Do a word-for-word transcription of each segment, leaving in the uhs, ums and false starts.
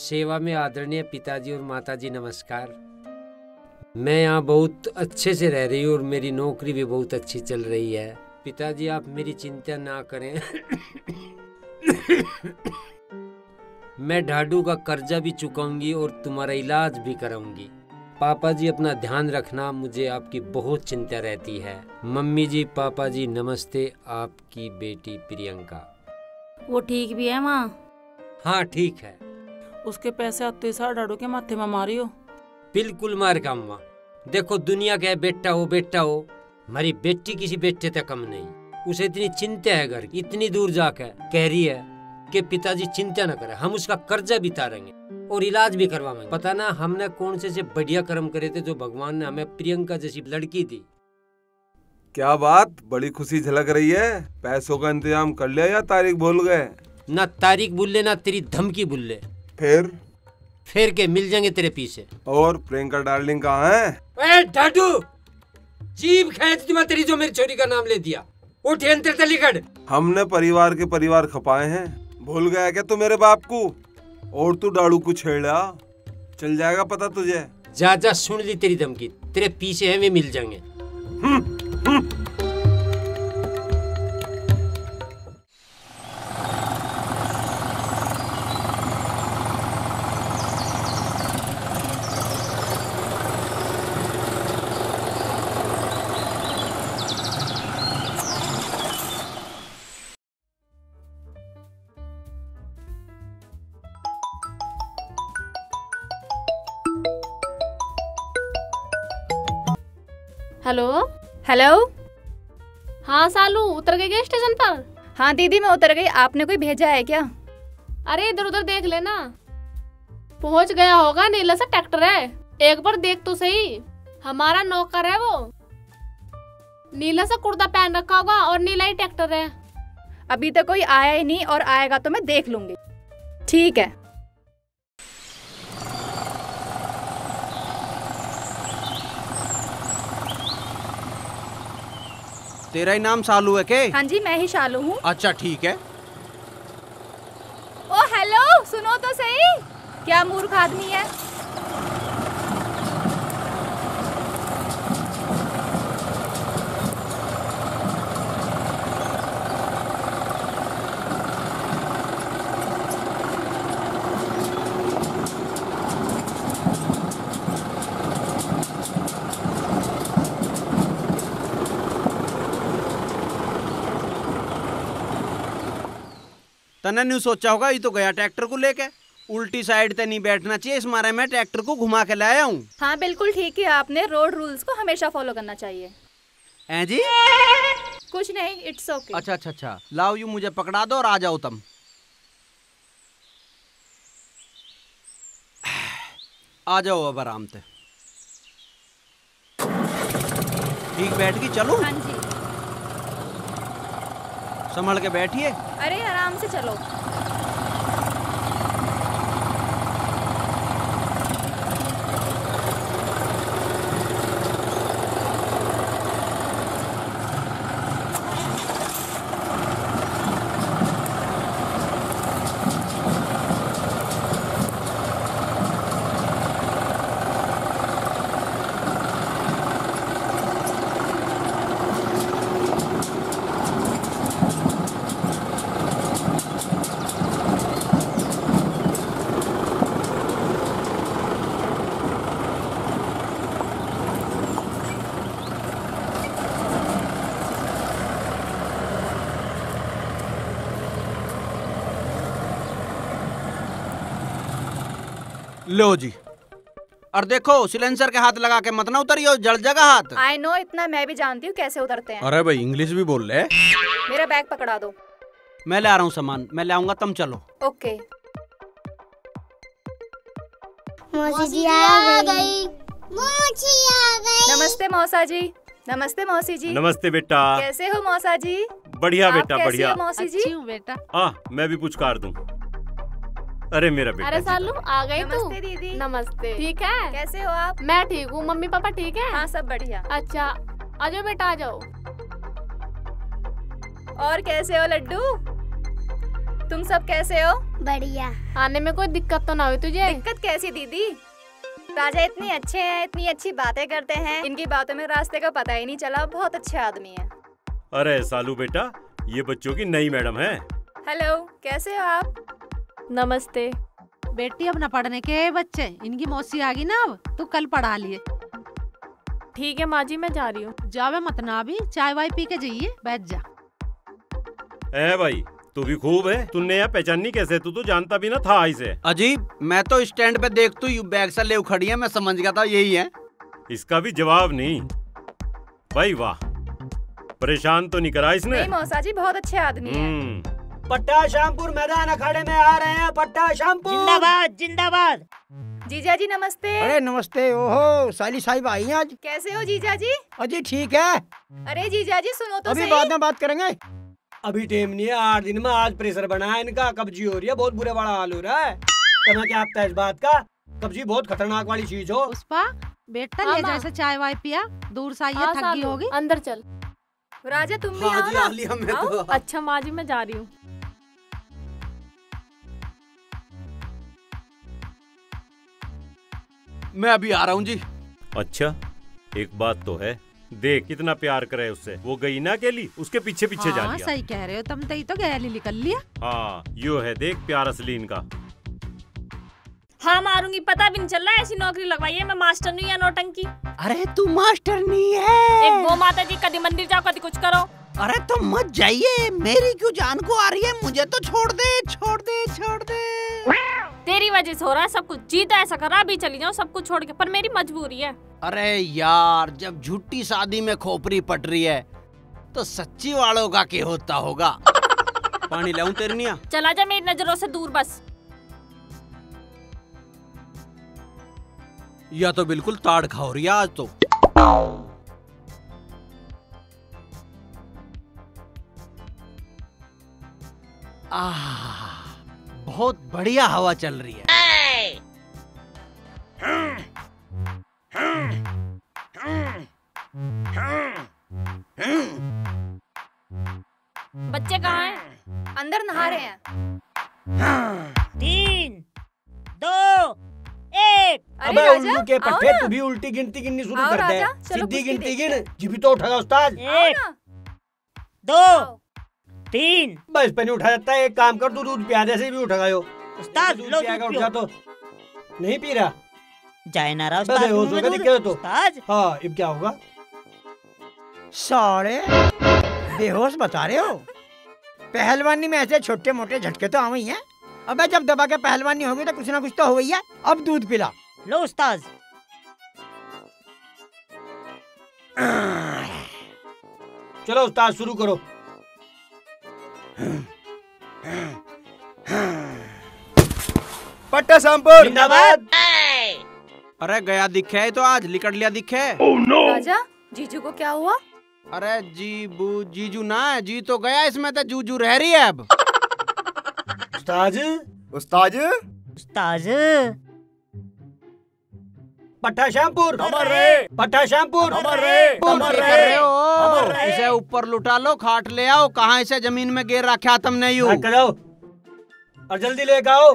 सेवा में आदरणीय पिताजी और माताजी नमस्कार। मैं यहाँ बहुत अच्छे से रह रही हूँ और मेरी नौकरी भी बहुत अच्छी चल रही है। पिताजी आप मेरी चिंता ना करें। मैं ढाडू का कर्जा भी चुकाऊंगी और तुम्हारा इलाज भी कराऊंगी। पापा जी अपना ध्यान रखना, मुझे आपकी बहुत चिंता रहती है। मम्मी जी पापा जी नमस्ते, आपकी बेटी प्रियंका। वो ठीक भी है माँ? हाँ ठीक है। उसके पैसे आते सार ढाडू के माथे में मारियो। बिल्कुल मार का अम्मा। देखो दुनिया का है, बेटा हो बेटा हो, हमारी बेटी किसी बेटे तक कम नहीं। उसे इतनी चिंता है घर की, इतनी दूर जाकर कह रही है कि पिताजी चिंता न करें, हम उसका कर्जा भी उतारेंगे और इलाज भी करवाएंगे। पता ना हमने कौन से से बढ़िया कर्म करे थे जो भगवान ने हमें प्रियंका जैसी लड़की दी। क्या बात, बड़ी खुशी झलक रही है। पैसों का इंतजाम कर लिया या तारीख भूल गए? ना तारीख भूल ले ना तेरी धमकी भूल ले। फिर फिर के मिल जाएंगे तेरे पीछे। और प्रियंका डार्लिंग कहाँ है? ए ढाडू, जीभ खींच दी मैं तेरी जो मेरी छोरी का नाम ले दिया। उठ यंत्र तली कर। हमने परिवार के परिवार खपाए हैं, भूल गया क्या तू मेरे बाप को? और तू डाड़ू को छेड़ा, चल जाएगा पता तुझे। जा जा, सुन ली तेरी धमकी, तेरे पीछे है वे मिल जाएंगे। Hello hello. हाँ सालू, उतर गई क्या स्टेशन पर? हाँ दीदी मैं उतर गई। आपने कोई भेजा है क्या? अरे इधर उधर देख लेना, पहुंच गया होगा। नीला सा ट्रैक्टर है, एक बार देख तो सही। हमारा नौकर है वो, नीला सा कुर्ता पहन रखा होगा और नीला ही ट्रैक्टर है। अभी तक कोई आया ही नहीं, और आएगा तो मैं देख लूंगी। ठीक है। तेरा ही नाम सालू है के? हाँ जी मैं ही शालू हूँ। अच्छा ठीक है। ओ हेलो, सुनो तो सही, क्या मूर्ख आदमी है। तने न्यू सोचा होगा ये तो गया ट्रैक्टर को लेके। उल्टी साइड पे नहीं बैठना चाहिए, इस मारे मैं ट्रैक्टर को घुमा के लाया हूँ। हाँ बिल्कुल ठीक है, आपने रोड रूल्स को हमेशा फॉलो करना चाहिए। हैं जी? कुछ नहीं, इट्स ओके। अच्छा अच्छा अच्छा, लाओ यू मुझे पकड़ा दो और आ जाओ तुम। आ जाओ अब आराम से। ठीक बैठ गई, चलो। हाँ जी। संभल के बैठिए। अरे आराम से चलो। लो जी। और देखो सिलेंसर के हाथ लगा के मत ना उतरियो, जल जगह हाथ। आई नो, इतना मैं भी जानती हूँ कैसे उतरते हैं। अरे भाई इंग्लिश भी बोल ले। मेरा बैग पकड़ा दो। मैं ले आ रहा हूँ सामान, मैं ले आऊंगा, तुम चलो। ओके। मौसी जी आ गई। मौसी आ गई। नमस्ते मौसा जी। नमस्ते मौसी जी। नमस्ते बेटा। कैसे हो मौसा जी? बढ़िया बेटा, आप बढ़िया। कैसे हो मौसी जी? अच्छी हूँ बेटा। हाँ मैं भी पुचकार दूं। अरे मेरा बेटा। अरे सालू आ गई तू? नमस्ते दीदी। नमस्ते। ठीक है, कैसे हो आप? मैं ठीक हूँ। मम्मी पापा ठीक है? हाँ सब बढ़िया। अच्छा आ जाओ बेटा, आ जाओ। और कैसे हो लड्डू? तुम सब कैसे हो? बढ़िया। आने में कोई दिक्कत तो ना हुई तुझे? दिक्कत कैसी दीदी? राजा इतने अच्छे हैं, इतनी अच्छी बातें करते हैं, इनकी बातों में रास्ते का पता ही नहीं चला। बहुत अच्छे आदमी हैं। अरे सालू बेटा, ये बच्चों की नई मैडम है। हेलो, कैसे हो आप? नमस्ते। बेटी अब न पढ़ने के बच्चे, इनकी मौसी आ गई ना, अब तू कल पढ़ा लिए। ठीक है माँ जी, मैं जा रही हूँ। जावे मत ना, अभी चाय वाय पी के जाइए, बैठ जा। ए भाई, तू भी खूब है। तूने यहाँ पहचानी कैसे? तू तो जानता भी ना था इसे। अजीब, मैं तो स्टैंड पे देख तू यू बैग से ले खड़ी है, मैं समझ गया था यही है। इसका भी जवाब नहीं। भाई वाह, परेशान तो नहीं करा इसने। नहीं मौसा जी, बहुत अच्छे आदमी हैं। पट्टा शामपुर मैदान अखाड़े में आ रहे हैं। पट्टा शामपुर जिंदाबाद जिंदाबाद। जीजा जी नमस्ते। अरे नमस्ते। ओहो, साली साहिब आई हैं आज। कैसे हो जीजा जी? अजी ठीक है। अरे जीजा जी सुनो तो अभी सही। बाद में बात करेंगे। अभी टाइम नहीं है, आठ दिन में आज प्रेशर बना है इनका, कब्जी हो रही है, बहुत बुरे वाला हाल हो रहा है। तुम्हें क्या पता है इस बात का? कब्जी बहुत खतरनाक वाली चीज हो। पुष्पा बेटा ले जैसे चाय वाय पिया, दूर से आइए, थक गई होगी। अंदर चल। राजा तुम भी आओ ना। अच्छा माँ जी, मैं जा रही हूँ। मैं अभी आ रहा हूँ जी। अच्छा, एक बात तो है, देख कितना प्यार करे उससे। वो गई ना अकेली, उसके पीछे पीछे जा हाँ, लिया। सही कह रहे हो तुम, तो गैली निकल लिया। हाँ, यो है देख प्यार असली इनका। हाँ मारूंगी, पता भी नहीं चल रहा है। ऐसी नौकरी लगवाई है, मैं मास्टर नहीं या नौटंकी। अरे तू मास्टर नहीं है। एक गो माता जी, कभी मंदिर जाओ कभी कुछ करो। अरे तुम मत जाइए, मेरी क्यों जान को आ रही है, मुझे तो छोड़ दे छोड़ दे छोड़ दे। तेरी वजह से हो रहा है सब कुछ। जी तो ऐसा कर रहा, अभी चली जाऊँ सब कुछ छोड़ के, पर मेरी मजबूरी है। अरे यार, जब झूठी शादी में खोपड़ी पट रही है तो सच्ची वालों का क्या होता होगा। पानी लाऊं तेरे निया? चला जा मेरी नजरों से दूर बस। या तो बिल्कुल ताड़ खा रही है आज तो। आह, बहुत बढ़िया हवा चल रही है। बच्चे कहाँ हैं? अंदर नहा रहे हैं। तीन, दो, एक। अबे उल्लू के पट्टे, तू भी उल्टी गिनती गिननी शुरू कर दे। सीधी गिनती गिन, जीभी तो उठागा उस्ताद। एक, दो, तीन। बस पे नहीं उठा जाता है। एक काम कर, तू दूध पिया, जैसे भी उठ गए हो। उस्ताद दूध लो, पियागा, दूध उठ जा तो। नहीं पी रहा? जाए ना रहा उस्ताद। बेहोश होगा दिखे तो। उस्ताद। हाँ, अब क्या होगा? साले बेहोश बता रहे हो? पहलवानी में ऐसे छोटे मोटे झटके तो आवे ही हैं। अबे जब दबा के पहलवानी होगी तो कुछ ना कुछ तो हो ही है। अब दूध पिला। लो उस्ताद। चलो उस्ताद शुरू करो। पट्टा शामपुर जिंदाबाद। अरे गया दिखे तो आज लिकड़ लिया दिखे। oh, no. राजा, जीजू को क्या हुआ? अरे जीबू जीजू ना है, जी तो गया, इसमें तो जूजू रह रही है अब। उस्ताद उस्ताद उस्ताद पट्टा शामपुर अमर रे, पट्टा शामपुर अमर रे, अमर रे। कर रहे हो? इसे ऊपर लुटा लो, खाट ले आओ। कहाँ इसे जमीन में गिर रखा तुमने यूं? करो और जल्दी लेके आओ।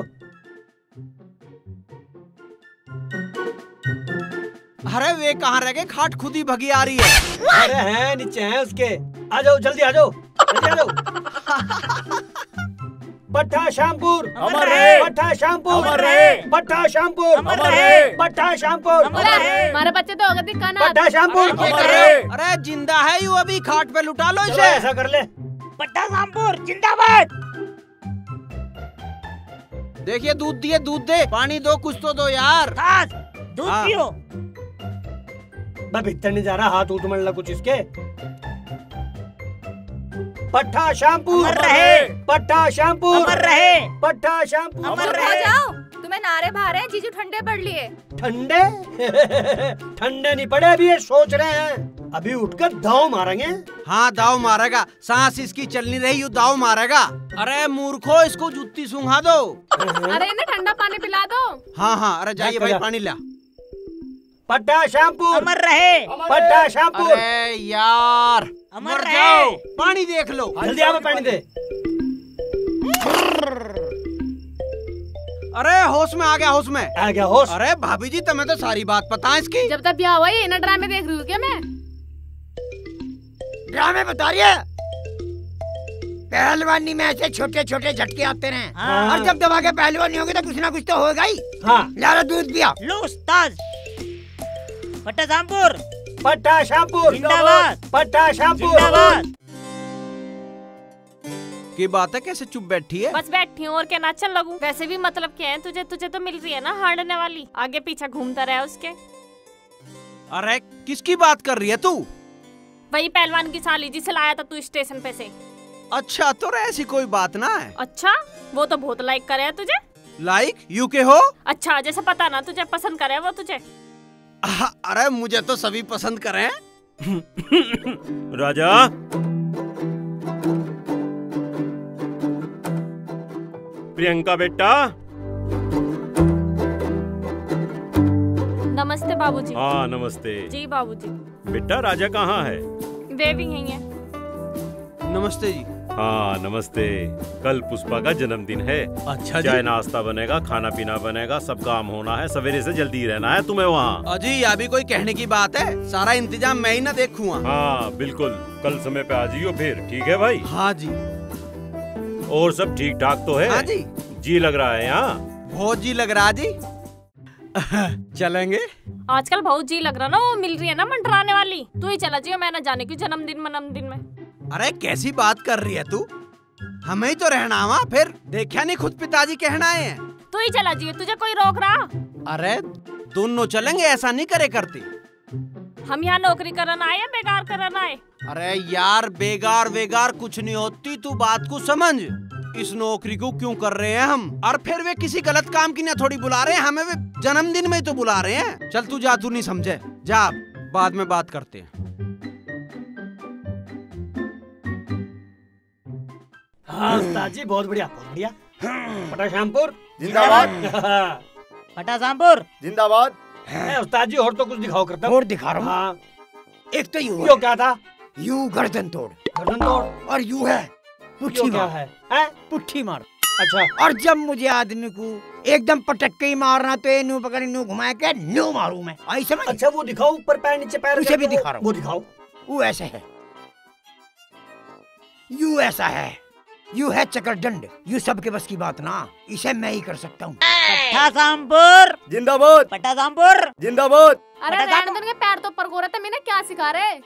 अरे वे कहाँ रह गए? खाट खुद ही भगी आ रही है। अरे हैं नीचे हैं उसके। आ जाओ जल्दी, आ जाओ जल्दी आ जाओ। पट्टा शामपुर अमर रे, पट्टा शामपुर अमर रे, पट्टा शामपुर अमर रे, पट्टा शामपुर हमारे बच्चे तो हो गए दिखाना। पट्टा शामपुर अमर रे। अरे जिंदा है यू, अभी खाट पे लुटा लो चलो इसे। ऐसा कर ले। पट्टा शामपुर जिंदाबाद। देखिए दूध दिए, दूध दे, पानी दो, कुछ तो दो यार। दूध पियो। मैं भीतर नहीं जा रहा, हाथ उठ मरला कुछ इसके। पट्टा शामपुर अमर रहे, पट्टा शामपुर अमर रहे, पट्टा शामपुर अमर हो रहे। जाओ, तुम्हें नारे भा रहे हैं, जीजू ठंडे पड़ लिए। ठंडे ठंडे नहीं पड़े, अभी ये सोच रहे हैं। अभी उठकर दाव मारेंगे। हाँ दाव मारेगा, सांस इसकी चल नहीं रही, यू दाव मारेगा। अरे मूर्खो, इसको जुत्ती सूंघा दो। अरे इन्हें ठंडा पानी पिला दो। हाँ हाँ, अरे जाइए भाई, पानी ला। पट्टा शामपुर अमर रहे, पट्टा शामपुर। अरे यार अमर मर रहे। जाओ, पानी देख लो। जल्दी आओ, पानी दे। अरे होश में आ गया, होश में आ गया होश। अरे भाभी जी तुम्हें तो सारी बात पता है इसकी। जब तक ब्याह हुआ है ना ड्रामे देख रही हूँ क्या मैं? ड्रामे बता रही है? पहलवानी में ऐसे छोटे छोटे झटके आते रहे। हाँ। और जब दबा के पहलवानी होगी तो कुछ ना कुछ तो होगा ही। हाँ। ला दूध पिया। लो उस्ताद। पट्टा शामपुर, पट्टा शामपुर जिंदाबाद, पट्टा शामपुर जिंदाबाद। की बात है, कैसे चुप बैठी है? बस बैठी हूँ और क्या नाचन लगूं। वैसे भी मतलब क्या है, तुझे तुझे तो मिल रही है ना हारने वाली, आगे पीछे घूमता रहा उसके। अरे किसकी बात कर रही है तू? वही पहलवान की साली जिसे लाया था तू स्टेशन पे से। अच्छा तो ऐसी कोई बात ना है। अच्छा वो तो बहुत लाइक करे है तुझे। लाइक यू के हो? अच्छा जैसे पता ना तुझे पसंद करे वो तुझे। अरे मुझे तो सभी पसंद करे। राजा प्रियंका बेटा। नमस्ते बाबूजी। हाँ नमस्ते। जी बाबूजी। बेटा राजा कहाँ है? वे भी यही है। नमस्ते जी। हाँ नमस्ते। कल पुष्पा का जन्मदिन है। अच्छा चाय नाश्ता बनेगा, खाना पीना बनेगा, सब काम होना है, सवेरे से जल्दी रहना है तुम्हें वहाँ। अजी यह भी कोई कहने की बात है? सारा इंतजाम मैं ही ना देखूंगा। हाँ बिल्कुल, कल समय पे आ जाइयो फिर। ठीक है भाई? हाँ जी। और सब ठीक ठाक तो है? हाँ जी। जी लग रहा है यहाँ? बहुत जी लग रहा जी। चलेंगे? आजकल बहुत जी लग रहा ना, वो मिल रही है ना मंडराने वाली। तू ही चला जियो, मैं ना जाने की जन्मदिन मनमदिन में। अरे कैसी बात कर रही है तू? हमें ही तो रहना वहाँ, फिर देखा नहीं खुद पिताजी कहना है। तू ही चला जियो, तुझे कोई रोक रहा? अरे दोनों चलेंगे, ऐसा नहीं करे करती। हम यहाँ नौकरी करना आए या बेकार करना आए? अरे यार बेगार बेगार कुछ नहीं होती, तू बात को समझ। इस नौकरी को क्यों कर रहे हैं हम? और फिर वे किसी गलत काम की ना थोड़ी बुला रहे हैं हमें, वे जन्मदिन में ही तो बुला रहे हैं। चल तू जा, तू नहीं समझे, जा बाद में बात करते हैं। हाँ उस्ताद जी बहुत बढ़िया बहुत बढ़िया। पट्टा शामपुर जिंदाबाद। पट्टा शामपुर जिंदाबाद। उस्ताद जी और तो कुछ दिखाओ करता। और दिखा रहा हूँ। हाँ। एक तो यू यो क्या था? यू गर्दन तोड़। गर्दन तोड़। और यू है पुट्ठी क्या मार। है? है? पुट्ठी मार। अच्छा। और जब मुझे आदमी को एकदम पटक के ही मारना तो ये नू पकड़ नू घुमा के न्यू मारू मैं, आई समझ? अच्छा वो दिखाओ, ऊपर पैर नीचे पैर। उसे भी दिखा रहा हूँ। वो दिखाओ। वो ऐसे है, यू ऐसा है, यू है चक्रदंड। यू सबके बस की बात ना, इसे मैं ही कर सकता हूँ। पट्टा शामपुर जिंदाबाद। पट्टा शामपुर जिंदाबाद। अरे रहने के पैर तो ऊपर गोरा था, मैंने क्या सिखा रहे?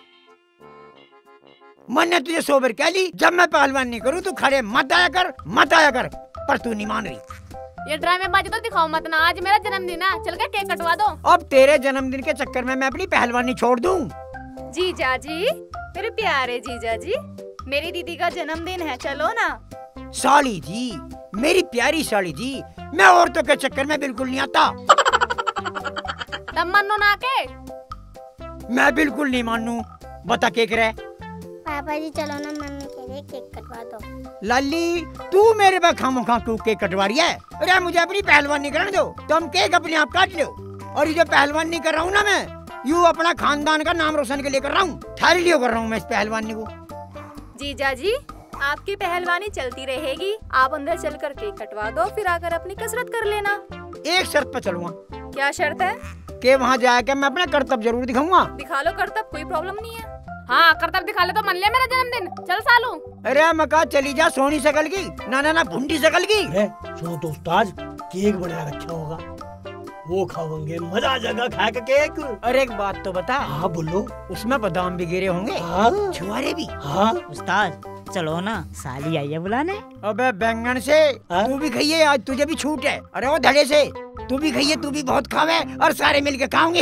मैंने तुझे सौ बार कह ली, जब मैं पहलवान नहीं करूँ तू खड़े मत आया कर, मत आया कर, पर तू नहीं मान रही। ये ड्रामेबाजी तो दिखाओ मत ना, आज मेरा जन्मदिन है, चल के केक कटवा दो। अब तेरे जन्मदिन के चक्कर में मैं अपनी पहलवानी छोड़ दूँ? जीजा जी, मेरे प्यारे जीजा जी, मेरी दीदी का जन्मदिन है, चलो ना। साली जी, मेरी प्यारी साली जी, मैं औरतों के चक्कर में बिल्कुल नहीं आता। तब मानो ना के? मैं बिल्कुल नहीं मानू। बता के करे? पापा जी चलो ना, मम्मी के लिए केक कटवा दो। लाली तू मेरे पे खामोखा क्यों केक कटवा रही है? अरे मुझे अपनी पहलवानी करने दो, तुम केक अपने आप काट लो। और ये जो पहलवानी कर रहा हूँ ना मैं, यूँ अपना खानदान का नाम रोशन के लिए कर रहा हूँ, थारी लिए कर रहा हूँ मैं इस पहलवानी को। जीजा जी, आपकी पहलवानी चलती रहेगी, आप अंदर चल कर केक कटवा दो, फिर आकर अपनी कसरत कर लेना। एक शर्त पर चलूंगा। क्या शर्त है? कि वहाँ जाकर मैं अपना करतब जरूर दिखाऊंगा। दिखा लो करतब, कोई प्रॉब्लम नहीं है। हाँ करतब दिखा ले तो मान लिया मेरा जन्मदिन, चल सालू। अरे मका चली जा सोनी शकल की, ना ना ना भुंडी शकल की। सुनो तो उस्ताद, केक बना रखा होगा, वो खाओगे, मजा आ जाएगा खा के केक। अरे एक बात तो बता। हाँ बोलो। उसमें बादाम भी गिरे होंगे? हाँ। छुआरे भी? हाँ। उस्ताद चलो ना, साली आई है बुलाने। अबे बैंगन से तू भी खाइए, आज तुझे भी छूट है। अरे वो धड़े से तू भी खाइए, तू भी बहुत खावे और सारे मिलके खाओगे।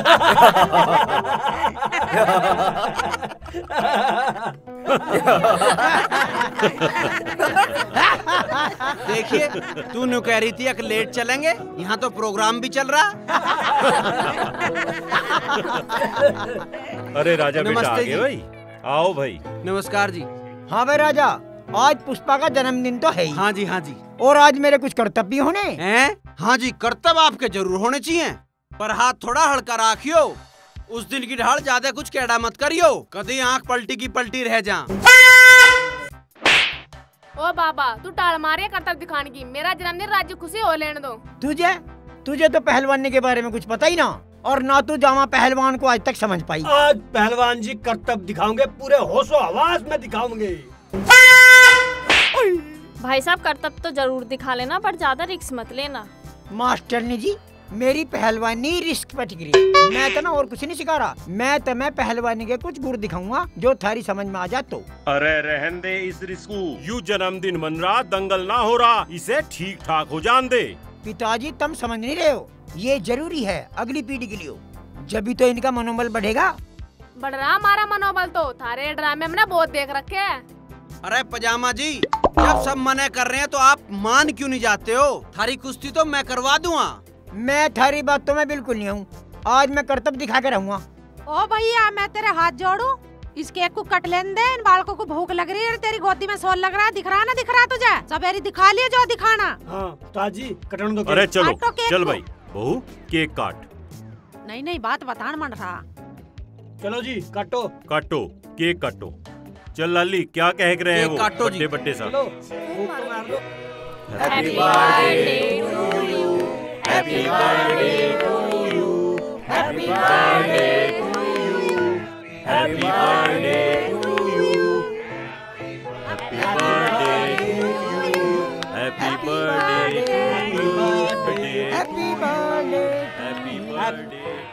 देखिए तू न्यू कह रही थी एक लेट चलेंगे, यहाँ तो प्रोग्राम भी चल रहा। अरे राजा बेटा आ नमस्ते गए जी। भाई, आओ भाई। नमस्कार जी। हाँ भाई राजा, आज पुष्पा का जन्मदिन तो है ही। हाँ जी हाँ जी। और आज मेरे कुछ कर्तव्य भी होने हैं? हाँ जी, कर्तव्य आपके जरूर होने चाहिए, पर हाथ थोड़ा हल्का राखियो। उस दिन की ढाल ज्यादा कुछ कहड़ा मत करियो, कभी आंख पलटी की पलटी रह जा। ओ बाबा तू टाल मारे कर्तव्य दिखाने की, मेरा जन्मदिन राज्य खुशी हो लेने दो। तुझे तुझे तो पहलवानी के बारे में कुछ पता ही ना, और ना तू जामा पहलवान को आज तक समझ पाई। आज पहलवान जी कर्तव्य दिखाओगे, पूरे होशो हवास में दिखाओगे। भाई साहब कर्तव्य तो जरूर दिखा लेना, पर ज्यादा रिस्क मत लेना। मास्टरनी जी मेरी पहलवानी रिस्क पर टिक रही, मैं तो ना और कुछ नहीं सिखा रहा, मैं तो मैं पहलवानी के कुछ गुर दिखाऊंगा जो थारी समझ में आ जा। तो अरे रहन दे इस रिस्क को, यू जन्मदिन मन रहा, दंगल ना हो रहा, इसे ठीक ठाक हो जान दे। पिताजी तुम समझ नहीं रहे हो, ये जरूरी है अगली पीढ़ी के लिए, जब भी तो इनका मनोबल बढ़ेगा। बढ़ रहा हमारा मनोबल तो, थारे ड्रामे में ना बहुत देख रखे है। अरे पजामा जी, जब सब मना कर रहे हैं तो आप मान क्यों नहीं जाते हो? थारी कुश्ती तो मैं करवा दूंगा। मैं थारी बात तो मैं बिल्कुल नहीं हूँ, आज मैं कर्तव्य दिखा के रहूंगा। ओ भैया मैं तेरे हाथ जोड़ू, इस केक को कट लेने दे, इन बालकों को भूख लग रही है, तेरी गोदी में सोल लग रहा है, दिख रहा ना दिख रहा तुझे? सवेरी दिखा लिए जो दिखाना। हाँ ताजी कटन दो। अरे चलो चल भाई बहू केक काट। नहीं नहीं बात बतान मन रहा। चलो जी काटो काटो केक काटो। चल लाली क्या कह रहे हैं वो बड्डे बड्डे साहब। Happy birthday to you, happy birthday to you, happy birthday to you, happy birthday to you, happy birthday to you, happy birthday to you, happy birthday, happy birthday.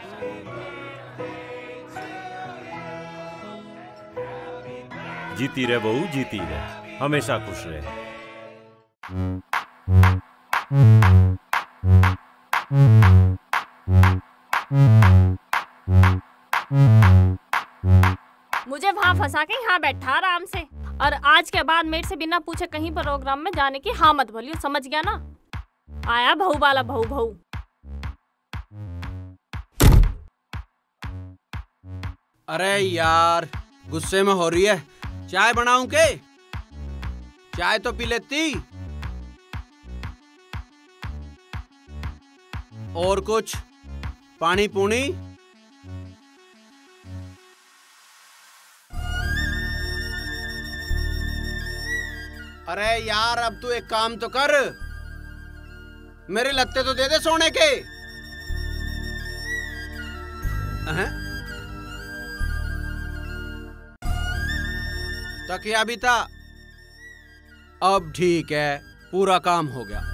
जीती रहे बहू, जीती रहे, हमेशा खुश रहे। मुझे वहाँ फंसा के यहाँ बैठा आराम से, और आज के बाद मेरे से बिना पूछे कहीं प्रोग्राम में जाने की हाँ मत बोलियो, समझ गया ना? आया बहू वाला बहू बहू। अरे यार गुस्से में हो रही है, चाय बनाऊं के? चाय तो पी लेती। और कुछ पानी पूनी? अरे यार अब तू एक काम तो कर, मेरे लत्ते तो दे दे सोने के। अहं? तकिया भी था, अब ठीक है, पूरा काम हो गया।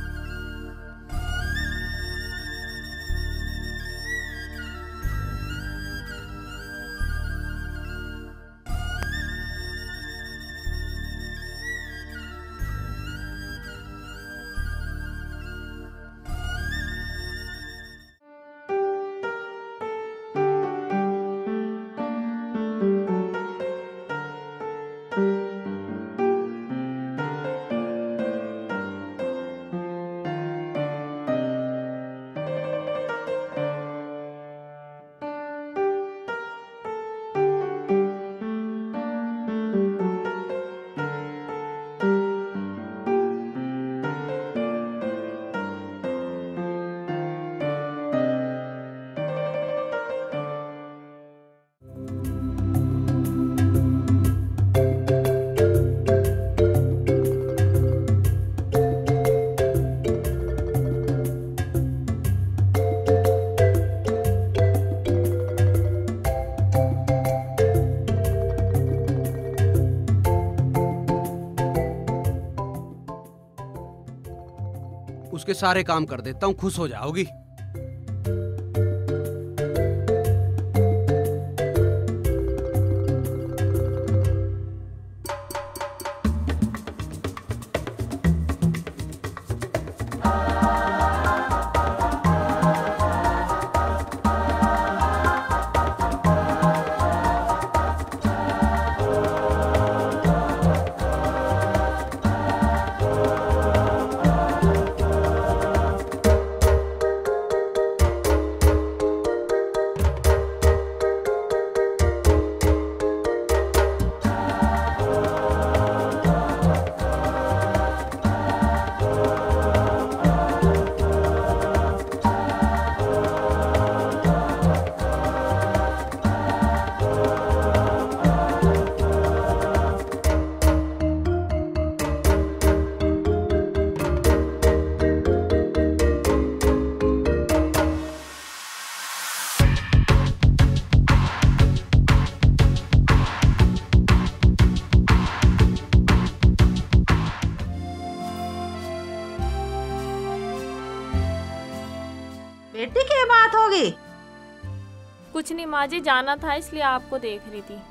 उसके सारे काम कर देता हूँ, खुश हो जाओगी। बात होगी? कुछ नहीं माँ जी, जाना था इसलिए आपको देख रही थी।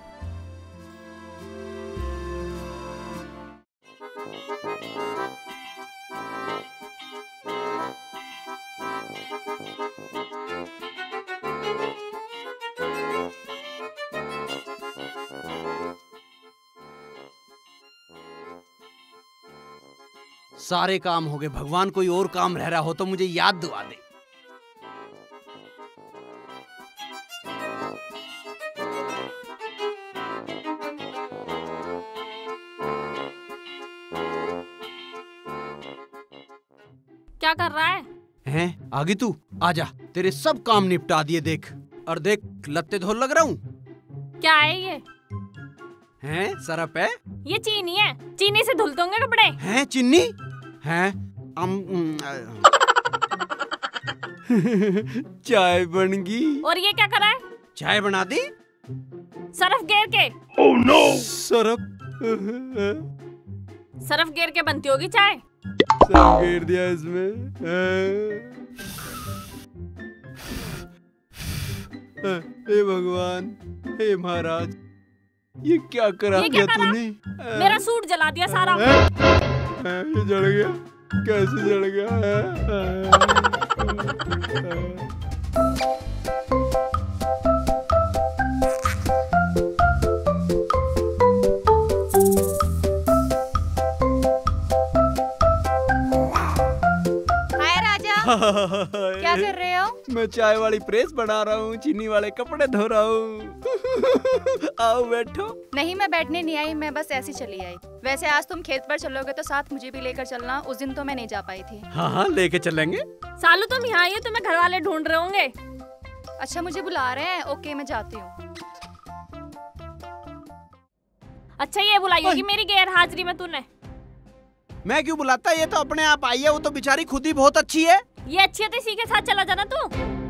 सारे काम हो गए, भगवान कोई और काम रह रहा हो तो मुझे याद दिला दे। क्या कर रहा है? हैं? आगे तू आजा, तेरे सब काम निपटा दिए देख। और देख लत्ते धोल लग रहा हूँ। क्या है ये? हैं? सरप है? ये चीनी है, चीनी से धुल दोगे कपड़े। हैं? चीनी हैं? अम, चाय बन गई। और ये क्या करा है? चाय बना दी सरफ गेर के। Oh no. सरफ सरफ गेर के बनती होगी चाय। सरफ गेर दिया इसमें। हे भगवान, हे महाराज, ये क्या करा ये क्या दिया करा? तूने? मेरा सूट जला दिया सारा। ये जल गया, कैसे जल गया? हाय राजा, क्या कर रहे हो? मैं चाय वाली प्रेस बना रहा हूँ, चीनी वाले कपड़े धो रहा हूँ। आओ बैठो। नहीं, मैं बैठने नहीं आई, मैं बस ऐसी चली आई। वैसे आज तुम खेत पर चलोगे तो साथ मुझे भी लेकर चलना, उस दिन तो मैं नहीं जा पाई थी। हाँ हाँ लेके चलेंगे। सालू तुम यहाँ आई हो, तुम्हें घर वाले ढूंढ रहे होंगे। अच्छा मुझे बुला रहे हैं, ओके मैं जाती हूँ। अच्छा ये बुलाई होगी मेरी गैर हाजिरी में तूने। मैं क्यों बुलाता, ये तो अपने आप आई है, वो तो बेचारी खुद ही बहुत अच्छी है। ये अच्छी है तो इसी के साथ चला जाना तू।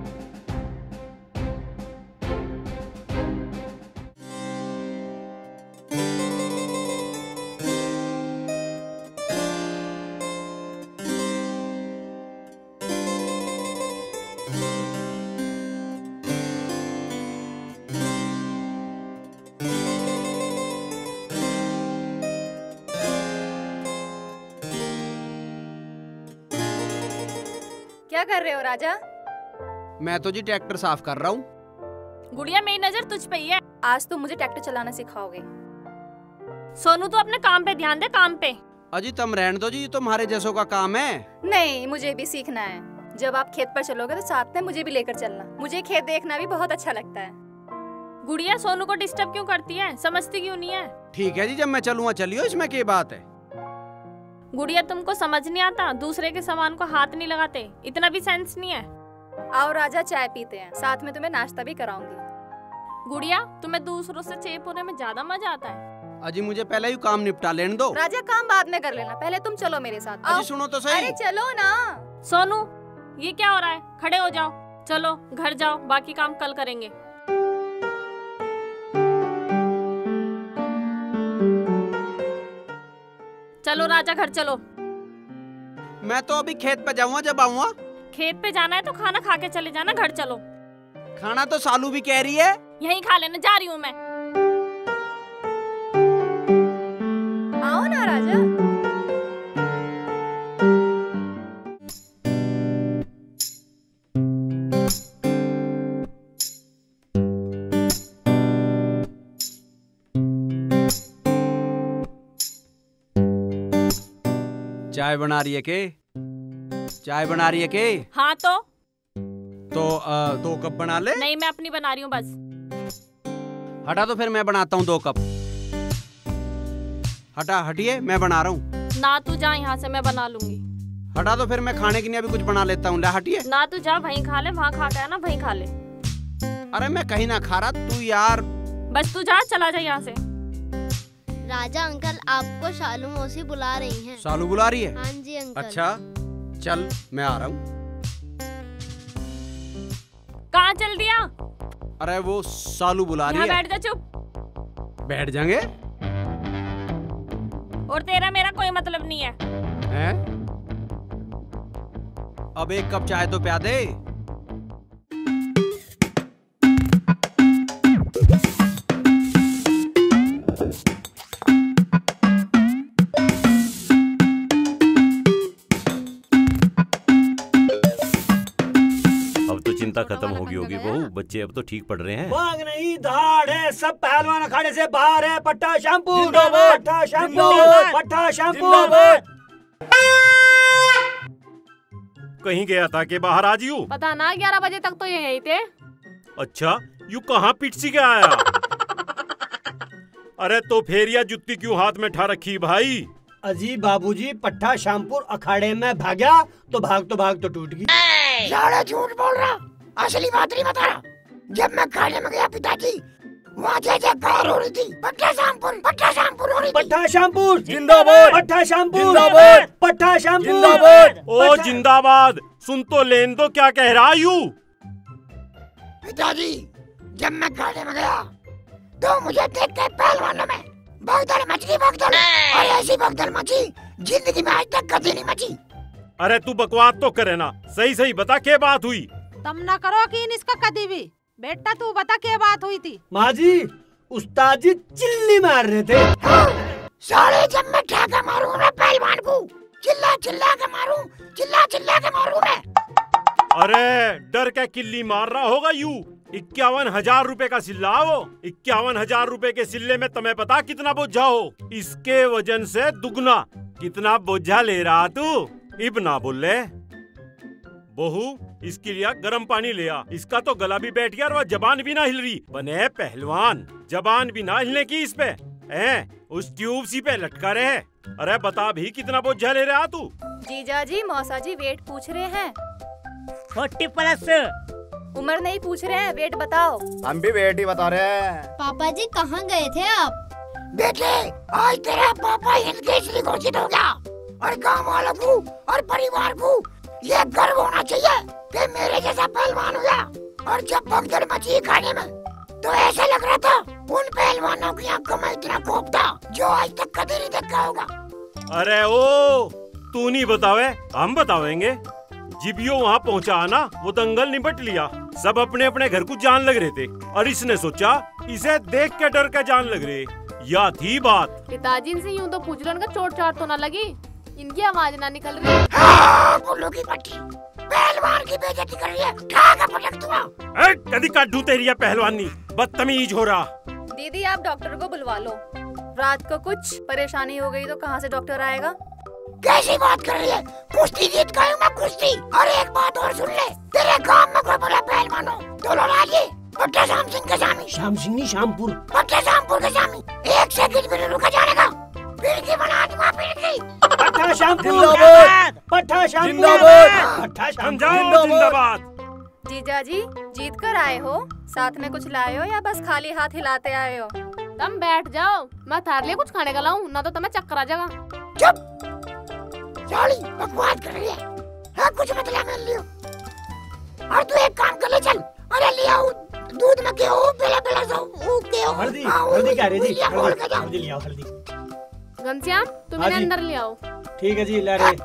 क्या कर रहे हो राजा? मैं तो जी ट्रैक्टर साफ कर रहा हूँ। गुड़िया मेरी नजर तुझ पे ही है। आज तुम मुझे ट्रैक्टर चलाना सिखाओगे। सोनू तो अपने काम पे ध्यान दे, काम पे। अजी तुम रहने दो जी, ये तुम्हारे जैसों का काम है। नहीं, मुझे भी सीखना है। जब आप खेत पर चलोगे तो साथ में मुझे भी लेकर चलना, मुझे खेत देखना भी बहुत अच्छा लगता है। गुड़िया सोनू को डिस्टर्ब क्यों करती है, समझती क्यों नहीं है? ठीक है जी, जब मैं चलूँगा चलियो, इसमें क्या बात है। गुड़िया तुमको समझ नहीं आता, दूसरे के सामान को हाथ नहीं लगाते, इतना भी सेंस नहीं है। आओ राजा चाय पीते हैं, साथ में तुम्हें नाश्ता भी कराऊंगी। गुड़िया तुम्हें दूसरों से चेप होने में ज्यादा मजा आता है। अजी मुझे पहले ही काम निपटा लेने दो। राजा काम बाद में कर लेना, पहले तुम चलो मेरे साथ। अजी सुनो तो सही। अरे चलो ना। सोनू ये क्या हो रहा है, खड़े हो जाओ, चलो घर जाओ, बाकी काम कल करेंगे। चलो राजा घर चलो। मैं तो अभी खेत पे जाऊंगा, जब आऊंगा। खेत पे जाना है तो खाना खा के चले जाना, घर चलो। खाना तो सालू भी कह रही है। यहीं खा लेना, जा रही हूँ मैं। आओ ना राजा। चाय बना रही है के? चाय बना रही है के? हाँ तो तो आ, दो कप बना ले। नहीं मैं अपनी बना रही हूँ बस। हटा तो फिर मैं बनाता हूँ दो कप। हटा हटिए, मैं बना रहा हूँ। ना तू जा यहाँ से, मैं बना लूंगी। हटा तो फिर मैं खाने के लिए अभी कुछ बना लेता हूँ। ले हटिए। ना तू जा, वहीं खा ले, वहाँ खा के आना, वहीं खा ले। अरे मैं कहीं ना खा रहा, तू यार। बस तू जा, चला जा यहाँ से। राजा अंकल आपको शालू मौसी बुला रही हैं। सालू बुला रही है? हाँ जी अंकल। अच्छा चल मैं आ रहा हूँ। कहाँ चल दिया? अरे वो सालू बुला रही है। बैठ जा, चुप बैठ जाएंगे। और तेरा मेरा कोई मतलब नहीं है। हैं? अब एक कप चाय तो प्या दे। चिंता खत्म होगी होगी बहू, बच्चे अब तो ठीक पढ़ रहे हैं। भाग नहीं धाड़ है, सब पहलवान अखाड़े से बाहर है। पट्टा शैम्पूर, पट्टा शैम्पूर, पट्टा शैम्पूर। कहीं गया था कि बाहर आज यू? पता ना, ग्यारह बजे तक तो यहीं थे। अच्छा, यू कहाँ पीट सी के आया? अरे तो फेरिया जुत्ती क्यों हाथ में ठा रखी भाई? अजी बाबूजी, पट्टा शामपुर अखाड़े में भागा तो भाग तो भाग तो टूट गई। साला झूठ बोल रहा, असली बात नहीं बता रहा। जब मैं अखाड़े में गया पिताजी, वहाँ जय जयकार हो रही थी। पट्टा शामपुर, पट्टा शामपुर हो रही थी। पट्टा शामपुर जिंदाबाद, पट्टा शामपुर जिंदाबाद, पट्टा शामपुर जिंदाबाद। ओ जिंदाबाद, सुन तो लेन दो क्या कह रहा यू? पिताजी, जब मैं अखाड़े में गया तो मुझे देख के पहलवानों में भगदड़ मच गई, भगदड़। और ऐसी भगदड़ मची जिंदगी में आज तक कभी नहीं मची। अरे तू बकवास तो करे ना, सही सही बता क्या बात हुई? तुम न करो कि इसका कदी भी। बेटा तू बता क्या बात हुई थी? माँ जी, उस्ताद जी चिल्ली मार रहे थे। साले जब मैं ठाका मारूं ना पहलवान को, चिल्ला चिल्ला के मारूं, चिल्ला चिल्ला के मारूं मैं। अरे डर क्या किल्ली मार रहा होगा यू? इक्यावन हजार रूपए का सिल्ला वो। इक्यावन हजार रूपए के सिल्ले में तुम्हें पता कितना बोझा हो? इसके वजन से दुगना। कितना बोझा ले रहा तू? इब ना बोले बहू, इसके लिए गर्म पानी ले आ। इसका तो गला भी बैठ गया और वह जबान भी ना हिल रही। बने पहलवान, जबान भी ना हिलने की इस पे। ए, उस ट्यूब सी पे लटका रहे। अरे बता भी कितना बोझा ले रहा तू? जीजा जी, मौसा जी वेट पूछ रहे हैं। Forty plus. उम्र नहीं पूछ रहे हैं, वेट बताओ। हम भी वेट ही बता रहे हैं। पापा जी कहाँ गए थे आप? बेटे, आज तेरा पापा हिंदकेसरी घोषित हो गया और गांव वालों को और परिवार को ये गर्व होना चाहिए कि मेरे जैसा पहलवान हुआ। और जब भगदड़ मची खाने में तो ऐसा लग रहा था उन पहलवानों की आंखों में इतना खौफ था जो आज तक कभी नहीं देखा होगा। अरे ओ, तू नहीं बतावे, हम बतावेंगे। जिबियो वहाँ पहुँचा ना, वो दंगल निपट लिया। सब अपने अपने घर को जान लग रहे थे और इसने सोचा इसे देख के डर के जान लग रहे। या थी बात। पिताजी इनसे यूं तो पूछ रहे, उनका चोट चाट तो ना लगी? इनकी आवाज ना निकल रही? हाँ, गुल्लू की पट्टी पहलवान की बेइज्जती कर रही है। ठाका पटक दूंगा। ए, कदी काटू तेरी ये पहलवानी, बदतमीज हो रहा। दीदी आप डॉक्टर को बुलवा लो। रात को कुछ परेशानी हो गई तो कहाँ से डॉक्टर आएगा? कैसी बात कर रही है? कुश्ती जीत का हूँ मैं, कुश्ती। और एक बात और सुन ले, तेरे गांव में कोई बड़ा पहलवान हो तो लड़ा ले। पट्टा श्याम सिंह के सामी। श्याम सिंह नहीं, श्यामपुर। पट्टा श्यामपुर के सामी। एक सेकंड भी नहीं रुका जाने का। पिड़की बना दूंगा, पिड़की। पट्टा श्यामपुर जिंदाबाद, पट्टा श्यामपुर जिंदाबाद, पट्टा समझाओ जिंदाबाद। जीजा जी जीत कर आए हो, साथ में कुछ लाए हो या बस खाली हाथ हिलाते आए हो? तुम बैठ जाओ, मैं थार लिए कुछ खाने का लाऊं, ना तो तुम्हें चक्कर आ जाएगा। चुप साली, बकवास कर रही है। हाँ, कुछ मतलब मिल लियो। और तू एक काम कर ले, चल। अरे लिया दूध में के हो, पहला पहला सो ओ के हो। हल्दी, हल्दी क्या रे जी? हल्दी लिया, हल्दी। घनश्याम तुम इन्हें अंदर ले आओ। ठीक है जी, ला रहे।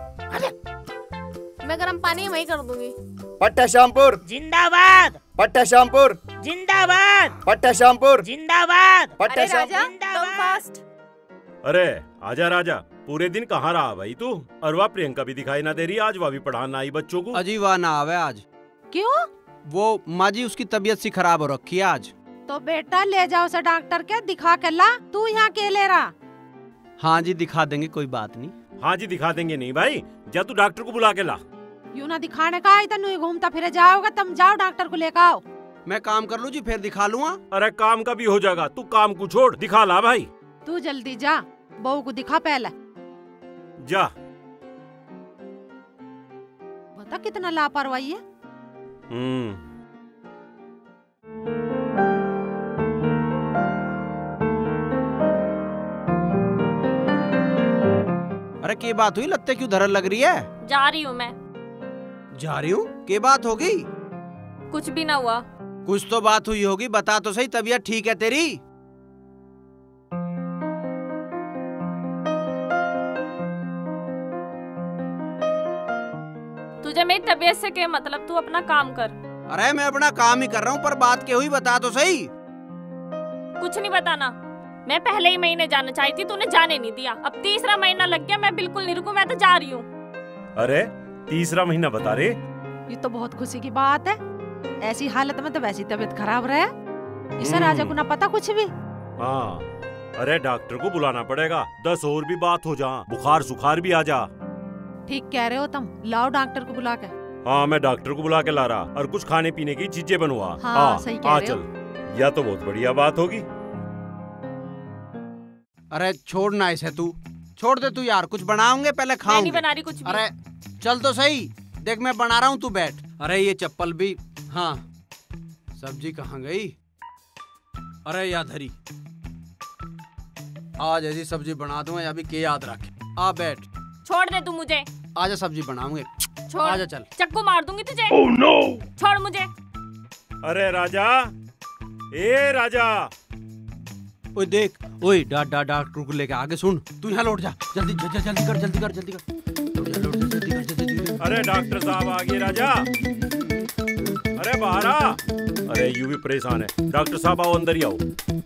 मैं गर्म पानी वहीं कर दूंगी। पट्टा श्यामपुर जिंदाबाद, पट्टा श्यामपुर जिंदाबाद, पट्टा श्यामपुर जिंदाबाद, पट्टा अरे राजा तुम फास्ट। अरे आजा राजा, पूरे दिन कहाँ रहा भाई तू? और वह प्रियंका भी दिखाई ना दे रही आज, वह भी पढ़ाना आई बच्चों को। अजी वह ना आवे आज। क्यों? वो माँ जी उसकी तबीयत सी खराब हो रखी है आज। तो बेटा ले जाओ उसे डॉक्टर के दिखा के ला। तू यहाँ के ले रहा? हाँ जी दिखा देंगे, कोई बात नहीं। हाँ जी दिखा देंगे। नहीं भाई, जा तू डॉक्टर को बुला के ला। यूँ ना दिखाने का, इतना घूमता फिरे जाओगे। तुम जाओ डॉक्टर को लेकर आओ। मैं काम कर लूँ जी, फिर दिखा लूँगा। अरे काम का भी हो जाएगा, तू काम को छोड़, दिखा ला भाई। तू जल्दी जा, बहू को दिखा पहले। जा। बता कितना लापरवाही है। हम्म। अरे के बात हुई? लत्ते क्यों धरन लग रही है? जा रही हूँ मैं। जा रही हूँ? के बात हो गई? कुछ भी ना हुआ। कुछ तो बात हुई होगी, बता तो सही। तबीयत ठीक है तेरी? तुझे मेरी तबीयत से क्या मतलब? तू अपना काम कर। अरे मैं अपना काम ही कर रहा हूँ, पर बात क्या हुई बता तो सही। कुछ नहीं बताना। मैं पहले ही महीने जाना चाहती थी, तूने जाने नहीं दिया। अब तीसरा महीना लग गया, मैं बिल्कुल नहीं रुकू, मैं तो जा रही हूँ। अरे तीसरा महीना बता रहे? ये तो बहुत खुशी की बात है। ऐसी हालत में तो वैसी तबीयत खराब रहे, इसे राजा को ना पता कुछ भी। हाँ, अरे डॉक्टर को बुलाना पड़ेगा, दस और भी बात हो जा, बुखार सुखार भी आ जा। ठीक कह रहे हो तुम, लाओ डॉक्टर को बुला के। हाँ, मैं डॉक्टर को बुला के ला रहा, और कुछ खाने पीने की चीजें बनवा। हाँ, हाँ, सही कह आ रहे हो। चल, या तो बहुत बढ़िया बात होगी। अरे छोड़ना इसे, तू छोड़ दे तू यार, कुछ बनाऊंगे पहले मैं खाऊंगे। नहीं बना रही कुछ भी। अरे चल तो सही, देख मैं बना रहा हूँ, तू बैठ। अरे ये चप्पल भी, हाँ सब्जी कहाँ गई? अरे याद धरी, आज ऐसी सब्जी बना दूंगा या भी के याद रखे। आ बैठ, छोड़ दे तू मुझे। आजा सब्जी बनाऊंगे, छोड़, आजा चल। चक्कू मार दूंगी तुझे। Oh, no! छोड़ मुझे। अरे राजा, ए राजा, ओए देख, ओए डा डा डॉक्टर को लेके आगे सुन, तू यहाँ लौट जा, जल्दी जल्दी जल्दी कर जल्दी कर जल्दी कर लौट जा, लौट जा, जल्दी कर जल्दी कर। अरे डॉक्टर साहब आ गए राजा, अरे बाहर आ। अरे यू भी परेशान है, डॉक्टर साहब आओ, अंदर ही आओ।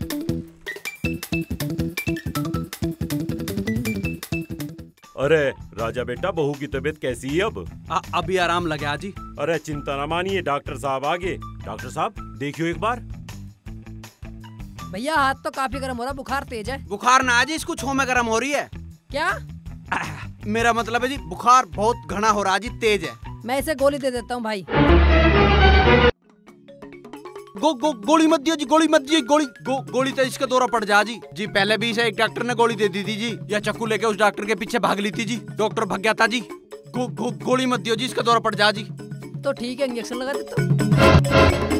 अरे राजा बेटा, बहू की तबीयत कैसी है अब? आ, अभी आराम लगे आजी। अरे चिंता ना मानिए, डॉक्टर साहब आ गए। डॉक्टर साहब देखियो एक बार। भैया हाथ तो काफी गर्म हो रहा, बुखार तेज है। बुखार ना जी, इसको छो में गर्म हो रही है। क्या? आ, मेरा मतलब है जी, बुखार बहुत घना हो रहा जी, तेज है। मैं इसे गोली दे देता हूँ भाई। गो, गो, गोली मत दियो जी, गोली मत दियो, गोली गो, गोली तो इसका दौरा पड़ जा जी। जी पहले भी इसे एक डॉक्टर ने गोली दे दी थी जी, या चाकू लेके उस डॉक्टर के पीछे भाग ली थी जी, डॉक्टर भाग गया था जी। गो, गो, गोली मत दियो जी, इसका दौरा पड़ जा जी। तो ठीक है, इंजेक्शन लगा देता हूँ।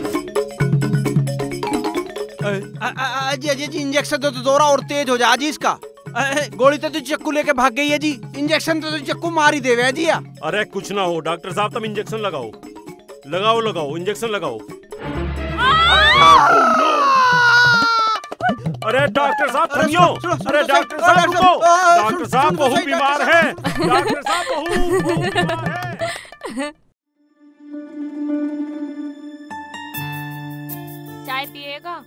जी अजय जी, इंजेक्शन तो दौरा और तेज हो जा जी इसका। अ, गोली तो चक्कू लेके भाग गई है जी, इंजेक्शन तो चक्कू मार ही देवे है जी। या अरे कुछ ना हो डॉक्टर साहब, तुम इंजेक्शन लगाओ, लगाओ लगाओ इंजेक्शन लगाओ। अरे डॉक्टर साहब थमियो, अरे डॉक्टर साहब रुको, डॉक्टर साहब बहू बीमार है, डॉक्टर साहब बहू बहू बीमार है। चाय पिएगा?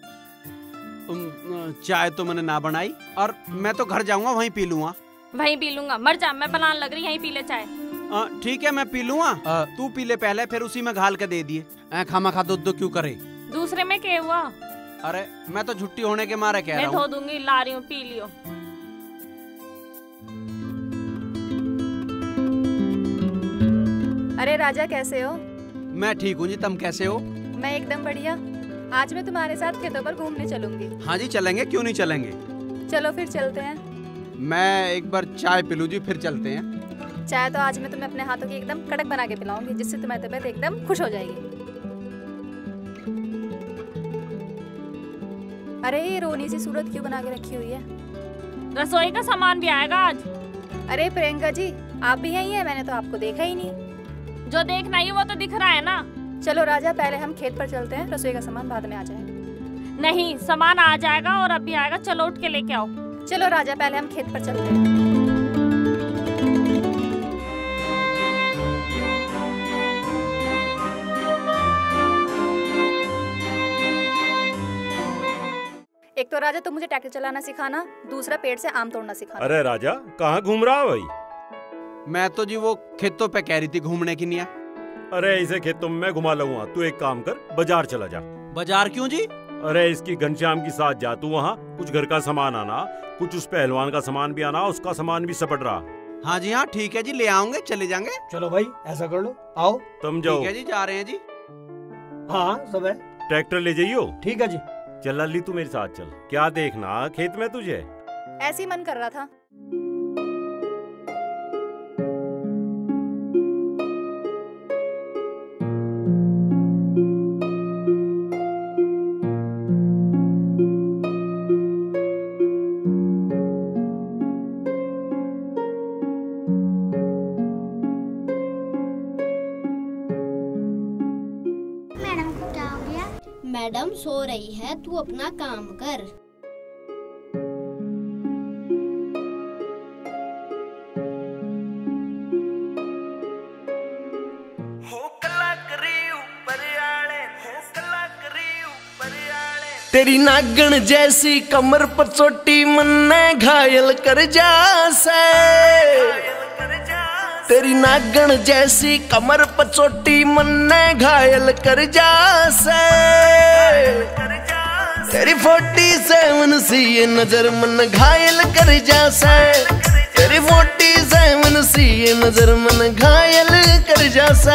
चाय तो मैंने ना बनाई, और मैं तो घर जाऊंगा वहीं पी लूंगा। वहीं पी लूंगा, मर जा, मैं बनाने लग रही, यहीं पी ले चाय। ठीक है मैं पी लूंगा, तू पी ले पहले, फिर उसी में घाल के दे दिए। खामा खा दो दो क्यों करे? दूसरे में क्या हुआ? अरे मैं तो छुट्टी होने के मारे कह रहा हूँ। मैं धो दूंगी, ला रही हूँ, पी लियो। अरे राजा कैसे हो? मैं ठीक हूँ जी, तुम कैसे हो? मैं एकदम बढ़िया। आज मैं तुम्हारे साथ खेतों पर घूमने चलूंगी। हाँ जी चलेंगे, क्यों नहीं चलेंगे। चलो फिर चलते हैं। मैं एक बार चाय पी लूं जी, फिर चलते हैं। चाय तो आज मैं तुम्हें अपने हाथों की एकदम कड़क बना के पिलाऊंगी, जिससे तुम्हारी तबीयत एकदम खुश हो जाएगी। अरे ये रोनी सी सूरत क्यों बना के रखी हुई है? रसोई का सामान भी आएगा आज। अरे प्रियंका जी, आप भी यही हैं? मैंने तो आपको देखा ही नहीं। जो देखना ही वो तो दिख रहा है ना। चलो राजा, पहले हम खेत पर चलते हैं, रसोई का सामान बाद में आ जाए। नहीं, सामान आ जाएगा और अभी आएगा, चलो उठ के लेके आओ। चलो राजा, पहले हम खेत पर चलते हैं। एक तो राजा तुम मुझे ट्रैक्टर चलाना सिखाना, दूसरा पेड़ से आम तोड़ना सिखाना। अरे राजा कहाँ घूम रहा है भाई? मैं तो जी वो खेतों पे कह रही थी घूमने की। नहीं अरे इसे खेतों में घुमा लूंगा, तू एक काम कर, बाजार चला जा। बाजार क्यों जी? अरे इसकी घनश्याम की साथ जा तू, वहाँ कुछ घर का सामान आना, कुछ उस पहलवान का सामान भी आना, उसका सामान भी सपट रहा। हाँ जी हाँ ठीक है जी, ले आऊंगे, चले जाएंगे। चलो भाई ऐसा कर लो, आओ तुम जाओ। ठीक है जी, जा रहे हैं जी। हाँ सब है। ट्रैक्टर ले जाइयो। ठीक है जी। चल लल्ली तू मेरे साथ चल, क्या देखना खेत में तुझे? ऐसी मन कर रहा था। मैडम सो रही है, तू अपना काम कर। तेरी नागण जैसी कमर पर चोटी मन ने घायल कर जा से, तेरी नागण जैसी कमर पर चोटी मन ने घायल कर जासे, तेरी फोर्टी सेवन सी ये नजर मन घायल कर जासे, तेरी फोर्टी सेवन सी ये नजर मन घायल कर जासे।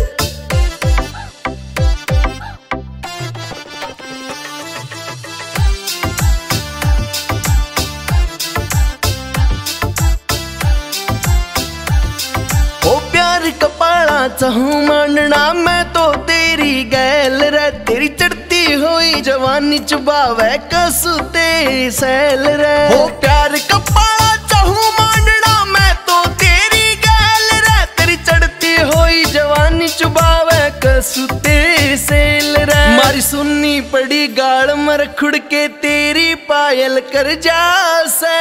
कपाड़ा चाहूं मांडना मैं तो तेरी गैल रे, तेरी चढ़ती हुई जवानी चुबावे कसु तेरी सैल रे। हो प्यार कपाड़ा चाहूं मांडना मैं तो तेरी गैल रे, तेरी चढ़ती हुई जवानी चुबावे कसु तेरी सैल रे। मारी सुन्नी पड़ी गाड़ मर खुड़ के तेरी पायल कर जासे,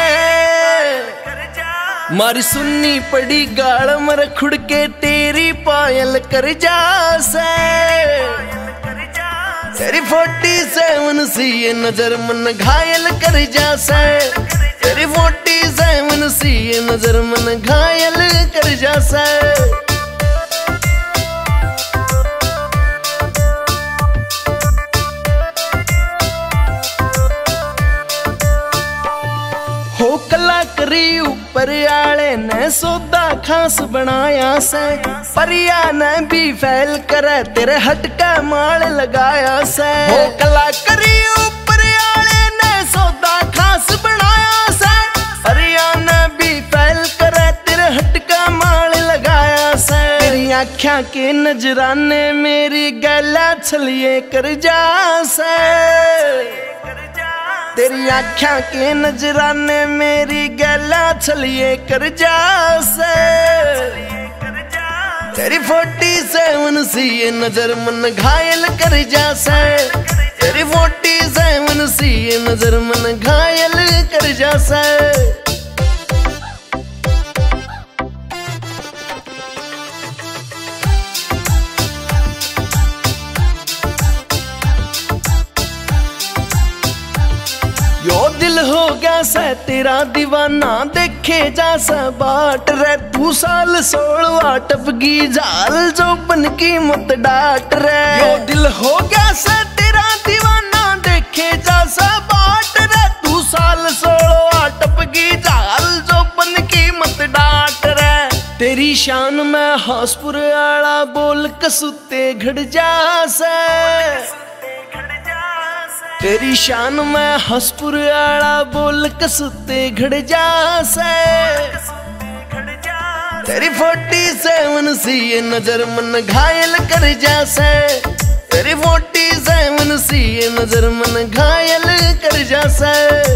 मारी सुन्नी पड़ी गाड़ मर खुड़ के तेरी पायल कर जासे, तेरी फोर्टी सेवन सी ये नजर मन घायल कर जासे, तेरी फोर्टी सेवन सी ये नजर मन घायल कर जासे। हो कला करी ऊपर आले ने सौदा खास बनाया से, परिया ने भी फैल करे तेरे हटका माल लगाया से। हो कला करी ऊपर आले ने सौदा खास बनाया से, परिया ने भी फैल करे तेरे हटका माल लगाया से। तेरी आँखों के नजराने मेरी गला छलिए कर जा से, तेरी आँखों के नजराने मेरी गला छलिए कर जासे, तेरी फोर्टी सेवन सी ये नजर मन घायल कर जासे, तेरी फोर्टी सेवन सी ये नजर मन घायल कर जासे। यो दिल हो गया से तेरा दीवाना देखे जा सा बाट रे, तू साल सोलवा टपगी जाल जो बन की मत डाट रे। यो दिल हो गया से तेरा दीवाना देखे जा सा बाट रे, तू साल सोलवा टपगी जाल जो बन की मत डाट रे। तेरी शान में हौसपुर आला बोल कसूते घड़ जा से, तेरी शान में हौसपुर आला बोल कसूते घड़ जासे, तेरी फोर्टी सेवन सी ये नजर मन घायल कर जासे, तेरी फोर्टी सेवन सी ये नजर मन घायल कर जासे।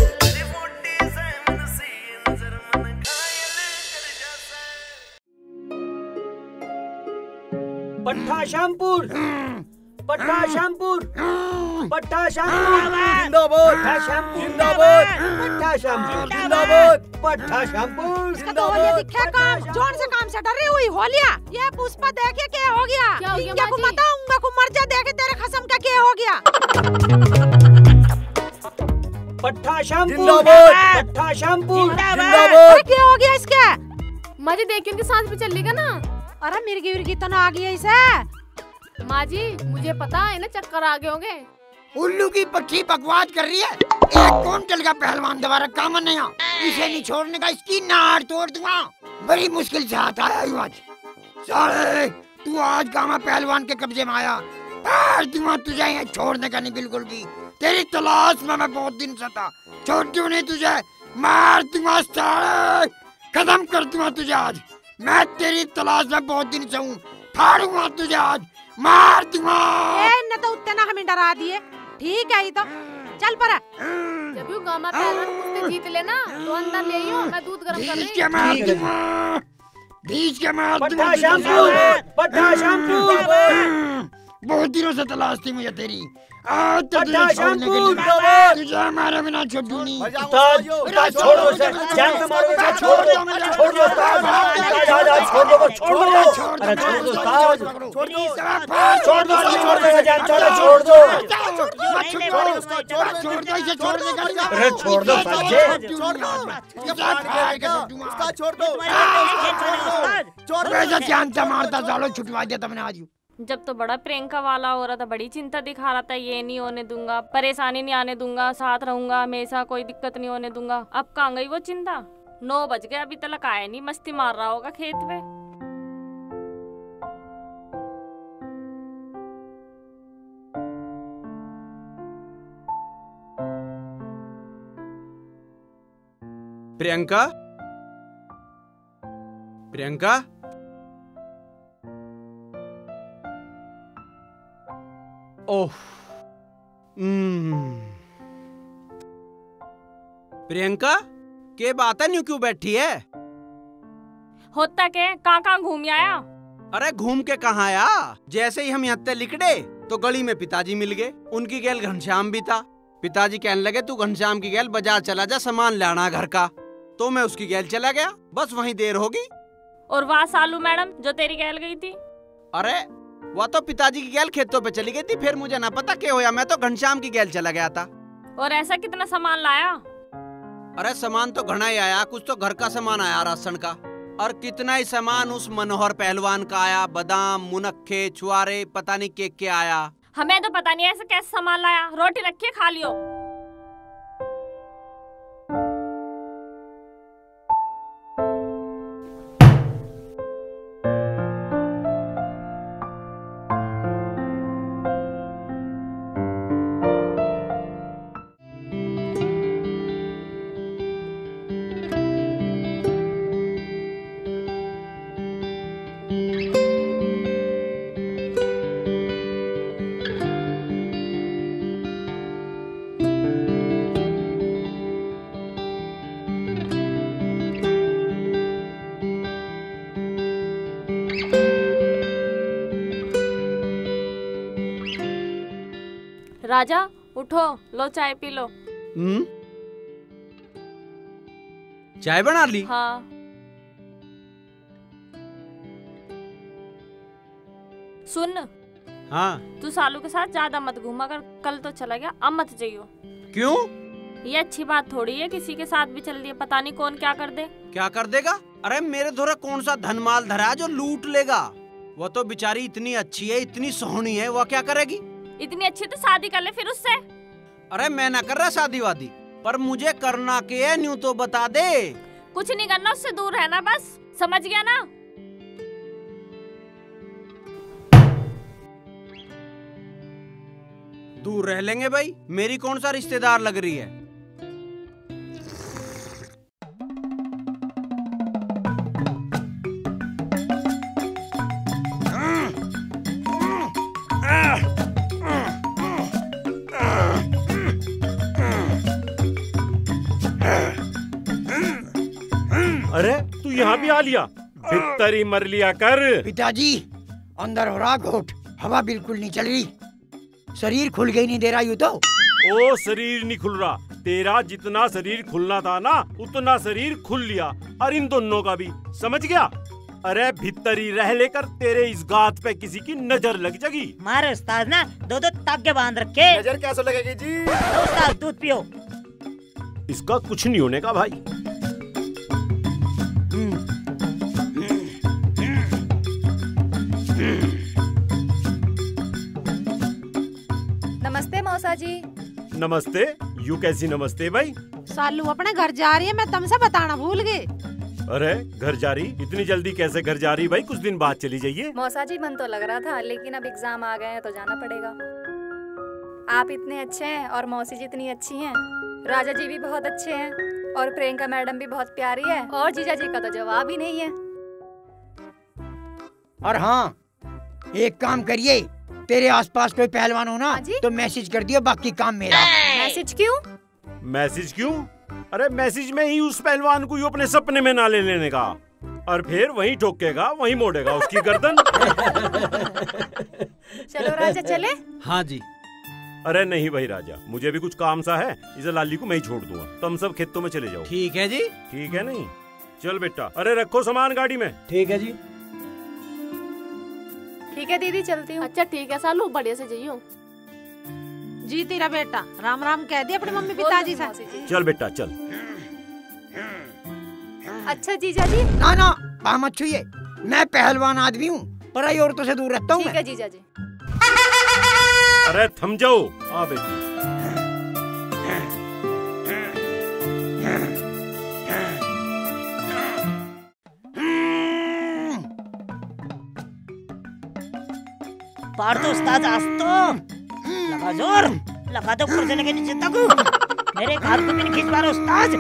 पट्टा श्यामपुर, पट्टा श्यामपुर, पट्टा श्यामपुर जिंदाबाद, पट्टा श्यामपुर जिंदाबाद, पट्टा श्यामपुर जिंदाबाद, पट्टा श्यामपुर जिंदाबाद। दिखा काम जोन से काम से डरी हुई होलिया, ये पुष्पा देखे क्या हो गया? क्या को बताऊंगा को मर जा देखे तेरे खसम का क्या हो गया? पट्टा श्यामपुर जिंदाबाद, पट्टा श्यामपुर जिंदाबाद। क्या हो गया इसके? माजी देखिए उनकी सांस पे चलेगा ना। अरे मिर्गी विर्गी तो ना आ गई इसे। माँ जी मुझे पता है ना चक्कर आ गए होंगे। उल्लू की पट्टी बकवास कर रही है। एक क्विंटल का पहलवान दोबारा काम नहीं आ, इसे नहीं छोड़ने का, इसकी नाड़ तोड़ दूंगा। बड़ी मुश्किल से आता है आज। साले तू आज गामा पहलवान के कब्जे में आया, दूंगा तुझे यहाँ छोड़ने का नहीं बिल्कुल भी। तेरी तलाश में मैं बहुत दिन से था, छोड़ दूं नहीं तुझे, मार दूंगा साले, खत्म कर दूंगा तुझे आज। मैं तेरी तलाश में बहुत दिन से हूँ, फाड़ूंगा तुझे आज, मार दूंगा। न तो उत्ते ना हमें डरा दिए, ठीक है ये तो चल पर। जब यू गामा पहलवान कुश्ती जीत लेना तो अंदर ले आइयो, मैं दूध गरम कर रही हूं। मार दूंगा, बीच के मार दूंगा। पट्टा श्यामपुर, पट्टा श्यामपुर, बहुत दिनों से तलाश थी मुझे तेरी, आज तो तुझे पट्टा छोड़ने के श्यामपुर लिए, तुझे हमारे बिना छोड़ू नहीं। उस्ताद, उस्ताद छोड़ो उसे, जान पे मारो उसे, छोड़ दो, छोड़ दो उस्ताद, जा जा छोड़ दो, छोड़ दो, अरे छोड़ दो उस्ताद, छोड़ दो, छोड़ दो, छोड़ दो, जान छोड़ो, छोड़ दो, छोड़ दो, छोड़ दो इसे, छोड़ दो। अरे छोड़ दो बच्चे, छोड़ दो उसका, छोड़ दो छोड़ दो। चांचा मारता सालो, छुटवा दिया तुमने आज। जब तो बड़ा प्रियंका वाला हो रहा था, बड़ी चिंता दिखा रहा था, ये नहीं होने दूंगा, परेशानी नहीं आने दूंगा, साथ रहूंगा हमेशा, कोई दिक्कत नहीं होने दूंगा। अब कहाँ गई वो चिंता? नौ बज गए अभी तक आया नहीं, मस्ती मार रहा होगा खेत में। प्रियंका, प्रियंका, ओह, प्रियंका, के बात है, न्यू क्यों बैठी है? होता के कहाँ कहाँ घूम आया? अरे घूम के कहाँ आया, जैसे ही हम यहाँ ते लिकड़े तो गली में पिताजी मिल गए, उनकी गैल घनश्याम भी था। पिताजी कहने लगे तू घनश्याम की गैल बाजार चला जा, सामान लाना घर का। तो मैं उसकी गैल चला गया, बस वहीं देर होगी। और वहाँ सालू मैडम जो तेरी गैल गई थी? अरे वह तो पिताजी की गैल खेतों पे चली गई थी, फिर मुझे ना पता क्या होया, मैं तो घनश्याम की गैल चला गया था। और ऐसा कितना सामान लाया? अरे सामान तो घना ही आया, कुछ तो घर का सामान आया राशन का, और कितना ही सामान उस मनोहर पहलवान का आया, बादाम, मुनक्खे, छुआरे, पता नहीं के क्या आया। हमें तो पता नहीं ऐसा कैसे सामान लाया, रोटी रखिए खा लियो। राजा उठो, लो चाय पी लो। हम्म, चाय बना ली? हाँ। सुन, हाँ। तू सालू के साथ ज्यादा मत घूमा कर, कल तो चला गया, अब मत जाइयो। क्यों? ये अच्छी बात थोड़ी है, किसी के साथ भी चल दिया, पता नहीं कौन क्या कर दे। क्या कर देगा? अरे मेरे धोरे कौन सा धनमाल धरा है जो लूट लेगा? वो तो बेचारी इतनी अच्छी है, इतनी सोहनी है, वो क्या करेगी? इतनी अच्छी तो शादी कर ले फिर उससे। अरे मैं ना कर रहा शादी वादी, पर मुझे करना के है, न्यू तो बता दे। कुछ नहीं करना, उससे दूर रहना बस, समझ गया ना? दूर रह लेंगे भाई, मेरी कौन सा रिश्तेदार लग रही है? अरे तू यहाँ भी आ लिया, भित्तरी मर लिया कर। पिताजी अंदर हो रहा घोट, हवा बिल्कुल नहीं चल रही, शरीर खुल गई नहीं दे रहा यूँ तो। ओ शरीर नहीं खुल रहा, तेरा जितना शरीर खुलना था ना उतना शरीर खुल लिया, और इन दोनों का भी, समझ गया? अरे भित्तरी रह लेकर तेरे इस गात पे किसी की नजर लग जाएगी। मारे उस्ताद ना दो दो तागे बांध रखे। नजर कैसे लगेगी जी? उस्ताद दूध पियो। इसका कुछ नहीं होने का भाई। नमस्ते मौसा जी। नमस्ते। यू कैसी नमस्ते भाई? सालू अपने घर जा रही है, मैं तुमसे बताना भूल गई। अरे घर जा रही? इतनी जल्दी कैसे घर जा रही भाई? कुछ दिन बाद चली जाइए। मौसा जी मन तो लग रहा था, लेकिन अब एग्जाम आ गए हैं तो जाना पड़ेगा। आप इतने अच्छे हैं और मौसी जी इतनी अच्छी हैं, राजा जी भी बहुत अच्छे हैं और प्रियंका मैडम भी बहुत प्यारी है, और जीजा जी का तो जवाब ही नहीं है। और हाँ, एक काम करिए, तेरे आसपास कोई पहलवान हो ना तो मैसेज कर दियो, बाकी काम मेरा। मैसेज क्यों? मैसेज क्यों? अरे मैसेज में ही उस पहलवान को अपने सपने में ना ले लेने का, और फिर वहीं ठोकेगा, वहीं मोड़ेगा उसकी गर्दन। चलो राजा चले। हाँ जी। अरे नहीं भाई राजा, मुझे भी कुछ काम सा है, इसे लाली को मैं ही छोड़ दूंगा, तुम सब खेतों में चले जाओ। ठीक है जी। ठीक है नहीं? चल बेटा, अरे रखो सामान गाड़ी में। ठीक है जी। ठीक है दीदी, चलती हूँ। अच्छा ठीक है सालू, बढ़िया से जाइयो। जी तेरा बेटा राम राम कह दिया अपने मम्मी पिताजी से। चल बेटा चल। अच्छा जीजा जी। ना ना बाह मत छुइए, मैं पहलवान आदमी हूँ, पराई औरतों से दूर रहता हूँ। ठीक है जीजा जी। अरे थम जाओ। आ बेटी। पार तो उस्ताद आज तो लगा जोर, लगा तो ऊपर से लेके नीचे तक। मेरे हाथ को भी नहीं खींच पा रहा उस्ताद।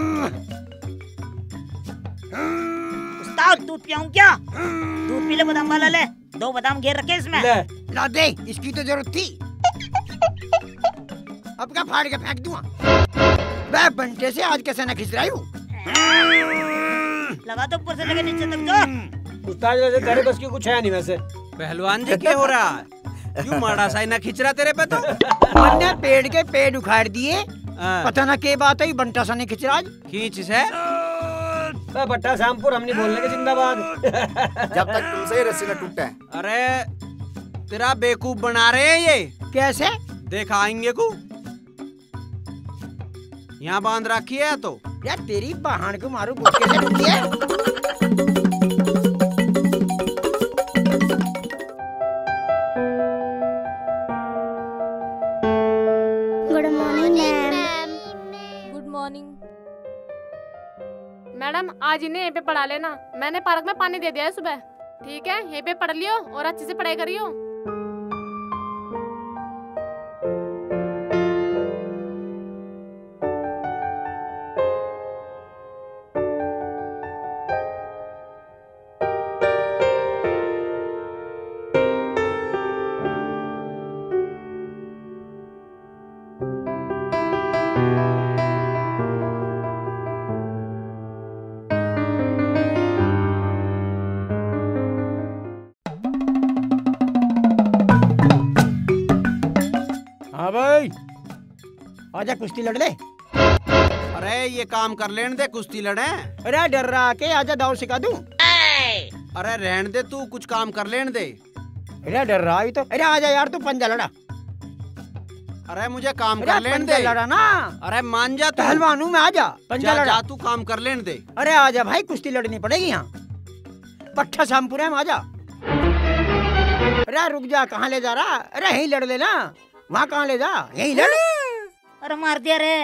उस्ताद दूध पियाऊं क्या? दूध पी ले, बादाम वाला ले, दो बादाम घेर रखे इसमें। ले, ला दे, इसकी तो जरूरत थी। अब क्या फाड़ के फेंक दूंगा? मैं बंटे से आज कैसे न खिंच रही हूँ। लगा तो ऊपर से लेके नीचे तक जो। उस्ताद वैसे तेरे बस की कुछ है नहीं वैसे। पहलवान जी क्या हो रहा है? क्यों माड़ा सा ना खींच रहा तेरे पे तो? मैंने पेड़ के पेड़ उखाड़ दिए, पता ना क्या बात है, बंटा सा नहीं खींच रहा। खींच से बट्टा शामपुर हम नहीं बोलने के जिंदाबाद। जब तक तुमसे ही रस्सी न टूटे। अरे तेरा बेवकूफ बना रहे हैं ये। कैसे? देखा आएंगे को यहाँ बांध रखी है तो। यार तेरी बहन को मारू कैसे टूटी है? Good morning ma'am. Good morning madam. आज इन्हें यहीं पे पढ़ा लेना, मैंने पार्क में पानी दे दिया है सुबह। ठीक है, यहीं पे पढ़ लियो और अच्छे से पढ़ाई करियो। भाई आजा कुश्ती लड़ ले। अरे ये काम कर लेने दे, कुश्ती लड़े। अरे डर रहा के आजा दाव सिखा दूं। अरे रहने दे, तू कुछ काम कर लेने दे। अरे डर रहा ही तो। अरे आजा यार, तू पंजा लड़ा। अरे मुझे काम कर लेने दे। लड़ा ना। अरे मान जा, पहलवान हूँ मैं, आजा पंजा लड़ा। तू काम कर लेने दे। अरे आजा भाई, कुश्ती लड़नी पड़ेगी यहाँ। पट्टा शामपुरा में आजा। अरे रुक जा, कहाँ ले जा रहा? अरे यहीं लड़ लेना। वहाँ कहाँ ले जा, यहीं लड़। अरे मार दिया रे।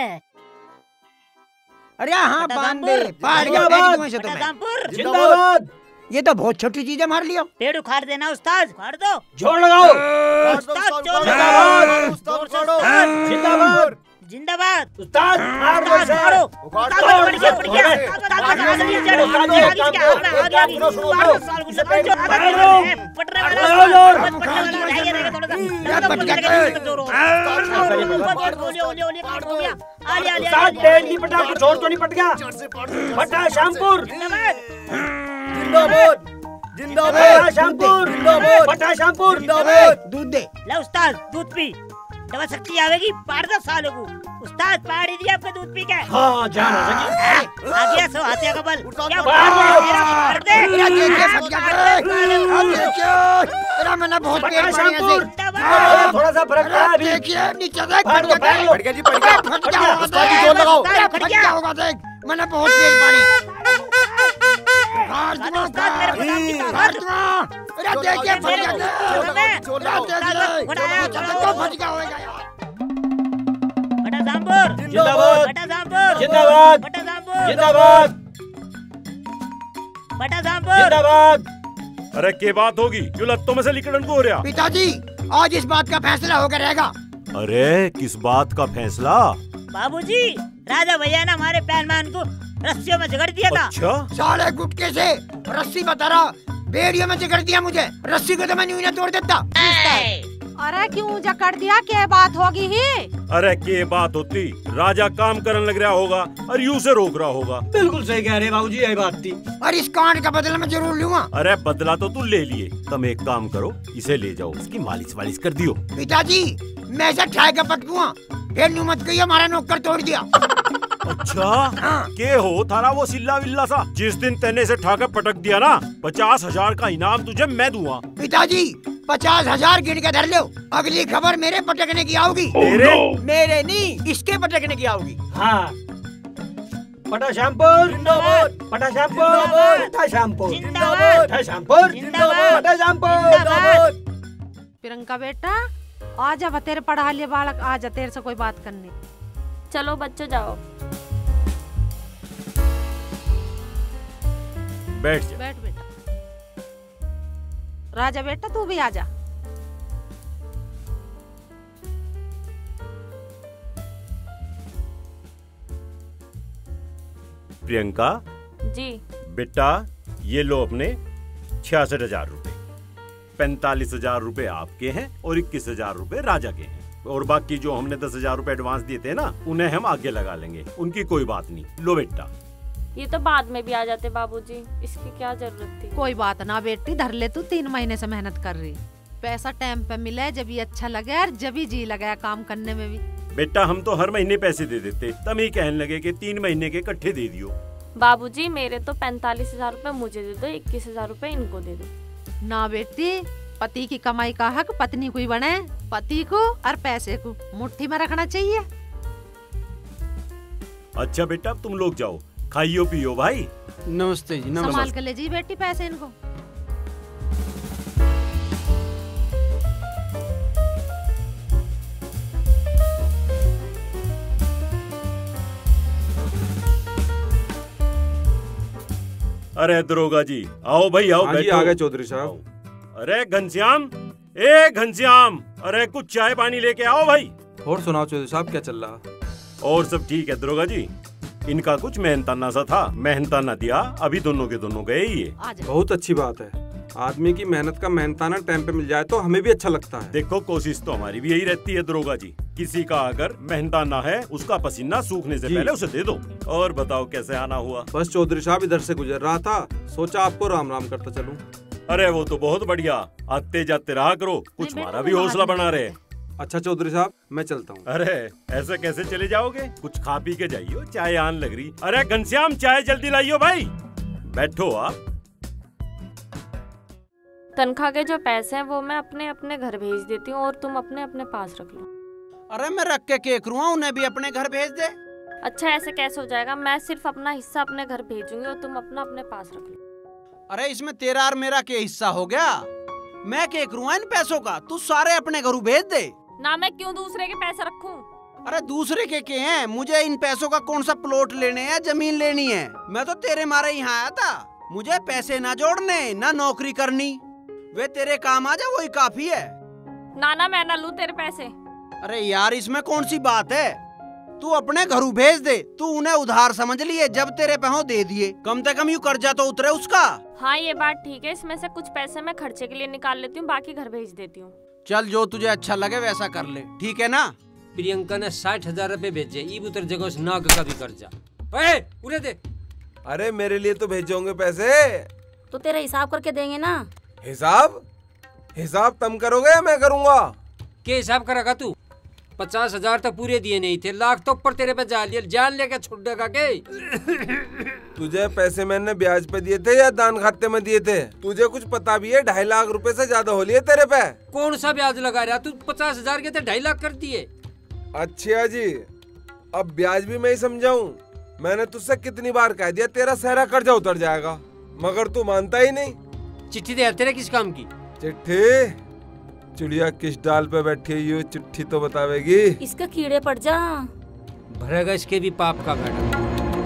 अरे हाँ बांध दे, पाड़ गया फेंक दूं तुम्हें। जिंदाबाद। ये तो बहुत छोटी चीज है, मार लियो। पेड़ उखाड़ देना उस्ताद, उखाड़ दो। जोड़ लगाओ। उस्ताद जोड़ लगाओ। जिंदाबाद जिंदाबाद। उस्ताद मार दो इसे। उखाड़ दो। बढ़ गया, बढ़ गया। उस्ताद आगे लिए जड़, आगे आगे क्या होगा? आगे आगे उतार साल गुस्सा कर जो आगे पट रहा है। पट रहा है, आगे रहेगा थोड़ा सा। यार पट गया। जोरो ओले ओले ओले काट हो गया। आले आले उस्ताद पेड़ नहीं पटा, कुछ और तो नहीं पट गया। पटा शामपुर। जिंदाबाद जिंदाबाद शामपुर। पटा शामपुर। दूध दे। ले उस्ताद, दूध पी, दवा शक्ति आवेगी। पार दो सालों को। उस्ताद पार ही दिया आपका दूध पी के। हाँ जान हो सकी। आ गया सो हाथिया का बल। क्या पार मार दे। तेरा देखिए फट गया। अब देखिए तेरा मैंने बहुत पेड़ शामपुर। थोड़ा सा फर्क पड़ा अभी। देखिए नीचे देख, फट गया। फट गया जी, फट गया। फट गया होगा, उस्ताद जोर लगाओ। फट गया होगा देख, मैंने बहुत पेड़ पानी। हार दूंगा उस्ताद, मेरे बादाम की हार दूंगा। अरे देखिए फट गया। जोर लगाओ। तो फट गया होगा यार। बटा जामपुर जिंदाबाद। बटा जामपुर जिंदाबाद। बटा जामपुर जिंदाबाद। बटा जामपुर जिंदाबाद। अरे के बात होगी, क्यों लत्तों में से लिकड़न को हो रहा? पिताजी आज इस बात का फैसला होकर रहेगा। अरे किस बात का फैसला? बाबूजी, राजा भैया ने हमारे पहलवान को रस्सियों में जकड़ दिया था। अच्छा? साले गुटके से रस्सी बता रहा, बेड़ियों में जकड़ दिया मुझे। रस्सी को तो मैं यूं ही ना तोड़ देता। अरे क्यों जकड़ दिया, क्या बात होगी ही? अरे के बात होती, राजा काम करने लग रहा होगा और यू से रोक रहा होगा। बिल्कुल सही कह रहे बाबूजी, यही बात थी। और इस कांड का बदला मैं जरूर लूंगा। अरे बदला तो तू ले लिए, तुम एक काम करो, इसे ले जाओ, इसकी मालिश वालिश कर दियो। पिताजी मैं ऐसा ठाए का पटकुआ, फिर नु मत कहिए हमारा नौकर तोड़ दिया। अच्छा हाँ। के हो थारा वो सिल्ला विल्ला सा, जिस दिन तेने से ठाकर पटक दिया ना, पचास हजार का इनाम तुझे मैं दूंगा। पिताजी पचास हजार गिन के धर लो। अगली खबर मेरे पटकने की आओगी। तेरे? मेरे नहीं, इसके पटकने की आओगी। हाँ। पटा श्यामपुर जिंदाबाद, पटा श्यामपुर, पटा श्यामपुर जिंदाबाद, पटा श्यामपुर जिंदाबाद, पटा श्यामपुर जिंदाबाद। प्रियंका बेटा आजा, तेरे पढ़ा लिए बालक, आजा तेरे से कोई बात करनी। चलो बच्चों जाओ। बैठ जा। बैठ बेटा। राजा बेटा तू भी आजा। प्रियंका जी बेटा, ये लो अपने छियासठ हजार रूपए। पैंतालीस हजार रूपए आपके हैं और इक्कीस हजार रूपए राजा के हैं। और बाकी जो हमने दस हजार रूपए एडवांस दिए थे ना, उन्हें हम आगे लगा लेंगे, उनकी कोई बात नहीं। लो बेटा। ये तो बाद में भी आ जाते बाबूजी, इसकी क्या जरूरत थी। कोई बात ना बेटी, धर ले, तू तीन महीने से मेहनत कर रही। पैसा टाइम पे मिले जब ये अच्छा लगे और जब ही जी लगा काम करने में भी। बेटा हम तो हर महीने पैसे दे देते, तब ही कहने लगे कि तीन महीने के इकट्ठे दे दियो। बाबूजी मेरे तो पैंतालीस हजार रूपए मुझे दे दो, इक्कीस हजार रूपए इनको दे दो। ना बेटी, पति की कमाई का हक पत्नी को ही बने। पति को और पैसे को मुट्ठी में रखना चाहिए। अच्छा बेटा तुम लोग जाओ, खाइयो पियो भाई। नमस्ते जी। नमस्ते। संभाल के ले जी बेटी पैसे इनको। अरे दरोगा जी आओ भाई आओ। हाँ जी, बैठो। आ गए चौधरी साहब। अरे घनश्याम, ए घनश्याम, अरे कुछ चाय पानी लेके आओ भाई। और सुनाओ चौधरी साहब, क्या चल रहा? और सब ठीक है दरोगा जी। इनका कुछ मेहनताना सा था, मेहनताना दिया, अभी दोनों के दोनों गए ही है। बहुत अच्छी बात है। आदमी की मेहनत का मेहनताना टाइम पे मिल जाए तो हमें भी अच्छा लगता है। देखो कोशिश तो हमारी भी यही रहती है दरोगा जी। किसी का अगर मेहनताना है, उसका पसीना सूखने से पहले उसे दे दो। और बताओ कैसे आना हुआ? बस चौधरी साहब इधर से गुजर रहा था, सोचा आपको राम राम करता चलूं। अरे वो तो बहुत बढ़िया, आते जाते रहा करो, कुछ हमारा भी हौसला बना रहे। अच्छा चौधरी साहब मैं चलता हूँ। अरे ऐसे कैसे चले जाओगे? कुछ खा पी के जाइयो, चाय आन लग रही। अरे घनश्याम चाय जल्दी लाइयो भाई। बैठो आप। तनख्वाह के जो पैसे हैं वो मैं अपने अपने घर भेज देती हूँ और तुम अपने अपने पास रख लो। अरे मैं रख के क्या करूँ, उन्हें भी अपने घर भेज दे। अच्छा ऐसे कैसे हो जाएगा? मैं सिर्फ अपना हिस्सा अपने घर भेजूंगी और तुम अपना अपने पास रख लो। अरे इसमें तेरा और मेरा क्या हिस्सा हो गया? मैं क्या करूँ इन पैसों का? तू सारे अपने घरों भेज दे ना। मैं क्यों दूसरे के पैसे रखूं? अरे दूसरे के के हैं? मुझे इन पैसों का कौन सा प्लॉट लेने हैं, जमीन लेनी है? मैं तो तेरे मारे यहाँ आया था। मुझे पैसे ना जोड़ने ना नौकरी करनी, वे तेरे काम आ जाए वही काफी है। ना ना मैं ना लूं तेरे पैसे। अरे यार इसमें कौन सी बात है? तू अपने घरों भेज दे। तू उन्हें उधार समझ लिए, जब तेरे पे हो दे दिए। कम से कम यू कर्जा तो उतरे उसका। हाँ ये बात ठीक है, इसमें से कुछ पैसे मैं खर्चे के लिए निकाल लेती हूँ, बाकी घर भेज देती हूँ। चल जो तुझे अच्छा लगे वैसा कर ले, ठीक है ना? प्रियंका ने साठ हजार रूपए भेजे, ई उतर जगह से नाग का भी कर्जा। उरे दे। अरे मेरे लिए तो भेजोगे पैसे? तो तेरा हिसाब करके देंगे ना। हिसाब? हिसाब तुम करोगे या मैं करूँगा? क्या हिसाब करेगा तू? पचास हजार तो पूरे दिए नहीं थे, लाख तो ऊपर तेरे पे जान लिया, जान लेके छुट देगा के? तुझे पैसे मैंने ब्याज पे दिए थे या दान खाते में दिए थे? तुझे कुछ पता भी है? ढाई लाख रुपए से ज्यादा हो लिए तेरे पे। कौन सा ब्याज लगा रहा? तू पचास हजार के थे, ढाई लाख कर दिए। अच्छा जी, अब ब्याज भी मैं ही समझाऊं? मैंने तुझसे कितनी बार कह दिया तेरा सारा कर्जा उतर जाएगा, मगर तू मानता ही नहीं। चिट्ठी दे तेरे किस काम की? चिट्ठी? चिड़िया किस डाल पे बैठी है ये चिट्ठी तो बतावेगी। इसके कीड़े पड़ जा। भरेगा इसके भी पाप का घड़ा।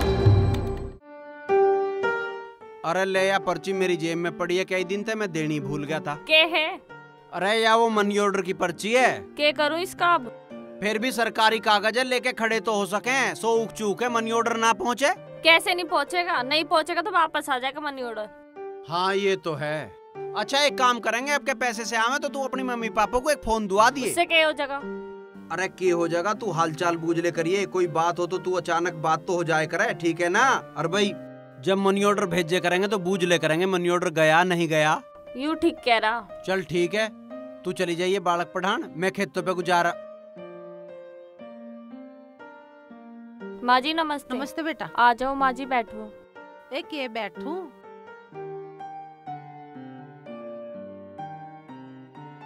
अरे ले या पर्ची मेरी जेब में पड़ी है, कई दिन से मैं देनी भूल गया था। के है? अरे या वो मनी ऑर्डर की पर्ची है। के करूँ इसका अब? फिर भी सरकारी कागज है, लेके खड़े तो हो सके। सो उक चूक है, मनी ऑर्डर ना पहुँचे। कैसे नहीं पहुँचेगा? नहीं पहुँचेगा तो वापस आ जाएगा मनी ऑर्डर। हाँ ये तो है। अच्छा एक काम करेंगे, आपके पैसे से आवे तो तू अपनी मम्मी पापा को एक फोन दुआ दिए। उससे क्या हो जाएगा? अरे क्या हो जाएगा, तू हालचाल बूझ ले करिए। कोई बात हो तो तू अचानक बात तो हो जाए करे, ठीक है ना? और भाई जब मनी ऑर्डर भेजे करेंगे तो बूझ ले करेंगे मनी ऑर्डर गया नहीं गया। यू ठीक कह रहा। चल ठीक है, तू चली जाइए बालक पठान, मैं खेतों पे गुजारा। माँ जी नमस्ते। नमस्ते बेटा। आ जाओ माँ जी, बैठो। एक ये बैठूं?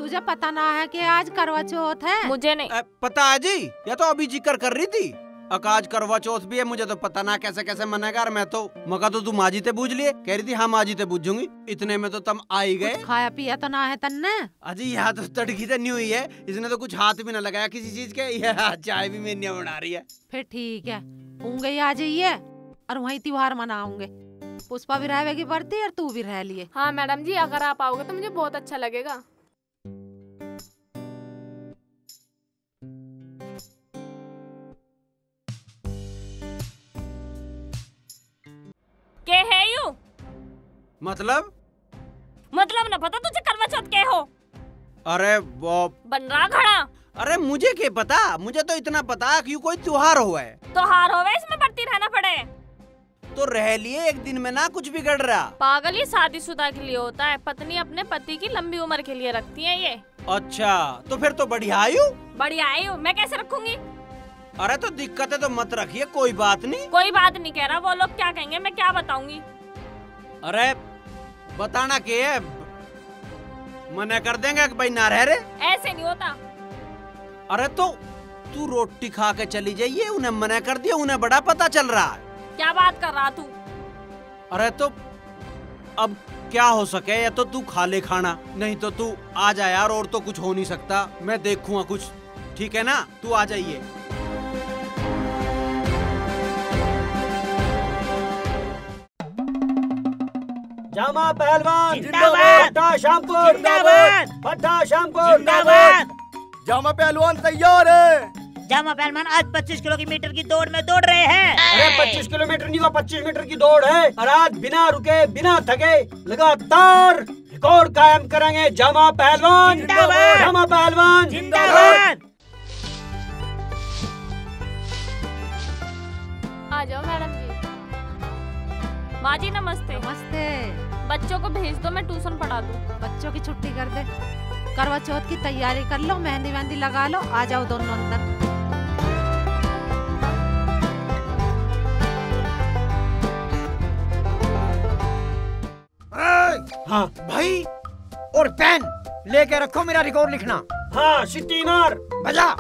तुझे पता ना है कि आज करवा चौथ है? मुझे नहीं ए, पता है जी, या तो अभी जिक्र कर रही थी। अकाज करवा चौथ भी है, मुझे तो पता ना कैसे कैसे मनेगा। मैं तो मगा तो तू माजी ते बूझ लिए, कह रही थी हाँ माजी ते बूझूंगी। इतने में तो तुम आ ही गए। खाया पिया तो ना है तन्ने? अजी यहाँ तो तड़की तो नहीं हुई है, इसने तो कुछ हाथ भी ना लगाया किसी चीज के। यह चाय भी मेरी बना रही है। फिर ठीक है, होंगे आ जाइए और वहीं त्योहार मनाओगे। पुष्पा भी रहेगी बढ़ती और तू भी रह लिए। हाँ मैडम जी, अगर आप आओगे तो मुझे बहुत अच्छा लगेगा। के है यू? मतलब मतलब ना पता तुझे करवा चौथ के हो? अरे वो बन रहा घड़ा। अरे मुझे क्या पता, मुझे तो इतना पता कि कोई त्योहार हुआ है। त्योहार होवे इसमें बढ़ती रहना पड़े तो रह लिए एक दिन में ना कुछ बिगड़ रहा। पागल, ये शादीशुदा के लिए होता है, पत्नी अपने पति की लंबी उम्र के लिए रखती है ये। अच्छा तो फिर तो बढ़िया आयु। बढ़िया आयु मैं कैसे रखूंगी? अरे तो दिक्कत है तो मत रखिए, कोई बात नहीं। कोई बात नहीं कह रहा, वो लोग क्या कहेंगे मैं क्या बताऊंगी। अरे बताना के है, मना कर देंगे कि भाई ना रह रहे। ऐसे नहीं होता। अरे तो तू रोटी खा के चली जाइए, उन्हें मना कर दिया, उन्हें बड़ा पता चल रहा है। क्या बात कर रहा तू? अरे तो अब क्या हो सके, या तो तू खा ले खाना, नहीं तो तू आ जा यार, और तो कुछ हो नहीं सकता। मैं देखूंगा कुछ, ठीक है ना? तू आ जाइए। जामा पहलवान जिंदाबाद, भट्टा शामपुर जिंदाबाद, भट्टा शामपुर जिंदाबाद। जामा पहलवान तैयार है। जामा पहलवान आज पच्चीस किलोमीटर की दौड़ में दौड़ रहे हैं। अरे पच्चीस किलोमीटर नहीं, वो पच्चीस मीटर की दौड़ है। और आज बिना रुके बिना थके लगातार रिकॉर्ड कायम करेंगे जामा पहलवान। जिंदाबाद, जामा पहलवान जिंदाबाद। आ जाओ मैडम जी। माँ जी नमस्ते। नमस्ते। बच्चों को भेज दो, मैं ट्यूशन पढ़ा दूँ। बच्चों की छुट्टी कर दे, करवा चौथ की तैयारी कर लो, मेहंदी वेहंदी लगा लो, आ जाओ दोनों अंदर। हाँ भाई, और पेन लेके रखो, मेरा रिकॉर्ड लिखना। हाँ सिटी मार बजा।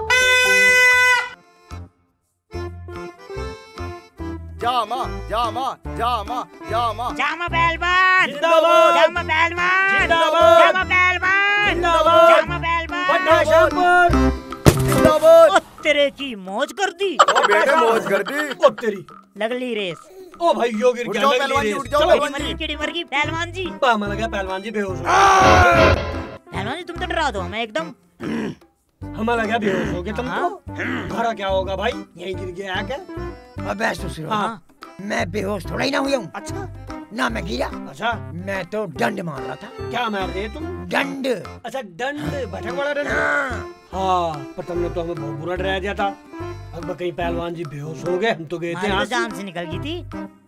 जामा जामा जामा जामा जामा पहलवान जिंदाबाद, जामा पहलवान जिंदाबाद, जामा पहलवान जिंदाबाद, जामा पहलवान भट्टा शामपुर जिंदाबाद। ओ तेरे की मौज कर दी। ओ बेटे मौज कर दी। ओ तेरी लगली रेस। ओ भाई यो गिर उठ गया, जाओ लगली पहलवान जी, रेस। उठ जाओ चलो। पहलवान मर जी। की मर की पहलवान जी। पामा लगा, पहलवान जी बेहोश हो पहलवान जी तुम तो डरा दो हमें एकदम। हमें लगा बेहोश हो गए तुम तो। तुम्हारा क्या होगा भाई, यहीं गिर गया क्या? अबे ससुर, हाँ। मैं बेहोश थोड़ा ही ना हुआ हूँ। अच्छा ना मैं गिरा, अच्छा, मैं तो डंड मार रहा था। क्या मार रहे तुम? डंड। अच्छा दंड, भटक वाला दंड। हाँ पर तुमने तो हमें बहुत बुरा डरा दिया था। अब कहीं पहलवान जी बेहोश हो गए, हम तो गए थे हमारी यहाँ तो जान से निकल गई थी।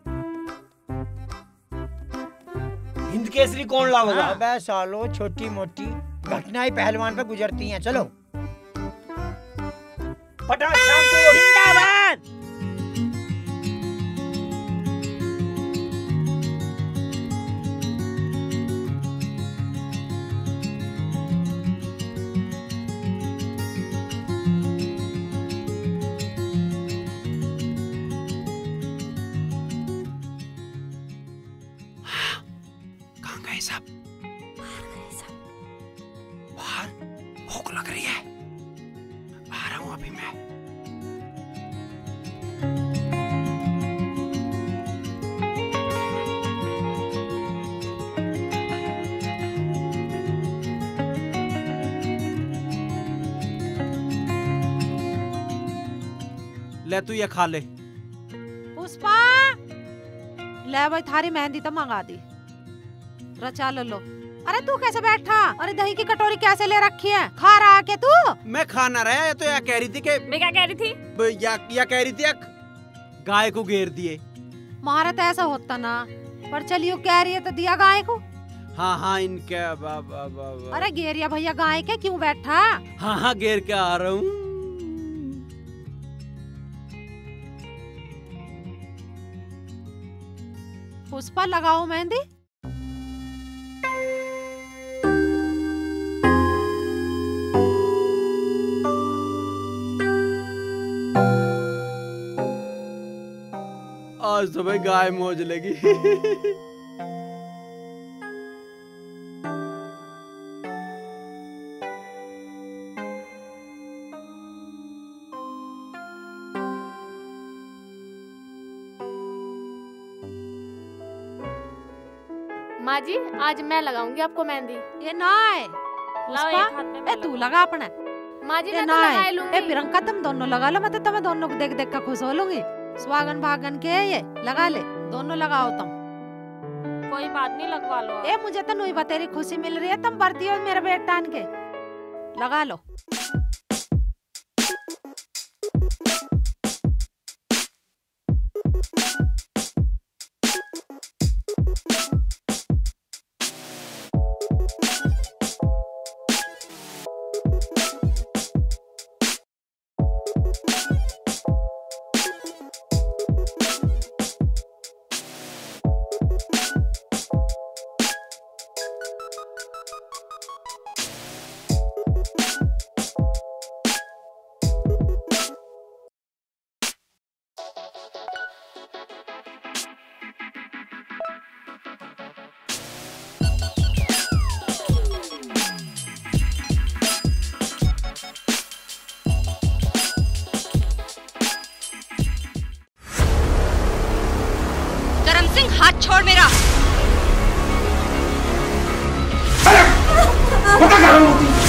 हिंद केसरी कौन लावेगा? अबे सालो, छोटी मोटी घटनाएं पहलवान पे गुजरती हैं। चलो भट्टा शामपुर जिंदाबाद। कहाँ गए सब? बाहर भूख लग रही है, आ रहा हूँ अभी मैं। ले तू ये खा ले। पुष्पा ले भाई, थारी मेहंदी तो मंगा दी, रचा लो लो। अरे तू कैसे बैठा? अरे दही की कटोरी कैसे ले रखी है? खा रहा है क्या तू? मैं खाना रहा, या तो या कह रही थी कि मैं क्या कह रही थी? ब- या, या कह रही थी या गाय को घेर दिए। मारा तो ऐसा होता ना, पर चलियो कह रही है तो दिया गाय को। हाँ हाँ इनके बा, बा, बा, बा। अरे घेरिया भैया गाय के क्यों बैठा? हाँ हाँ घेर के आ रहा हूँ। पुष्पा लगाओ मेहंदी। आज तो भाई गाय मौज लगी। माँ जी आज मैं लगाऊंगी आपको मेहंदी। ये ना है पुष्पा, ए तू लगा अपने। माँ जी ये मैं ना तो है लगा लूंगी। ए प्रियंका तुम दोनों लगा लो, मैं तो तुम्हें दोनों को देख देख कर खुश हो लूंगी। स्वागन भागन के है ये, लगा ले, दोनों लगाओ तुम। कोई बात नहीं, लगवा लो। ए मुझे तो नहीं तेरी खुशी मिल रही है, तुम बढ़ती हो मेरे बेटान के, लगा लो। हाथ छोड़ मेरा। पता कहाँ होती है?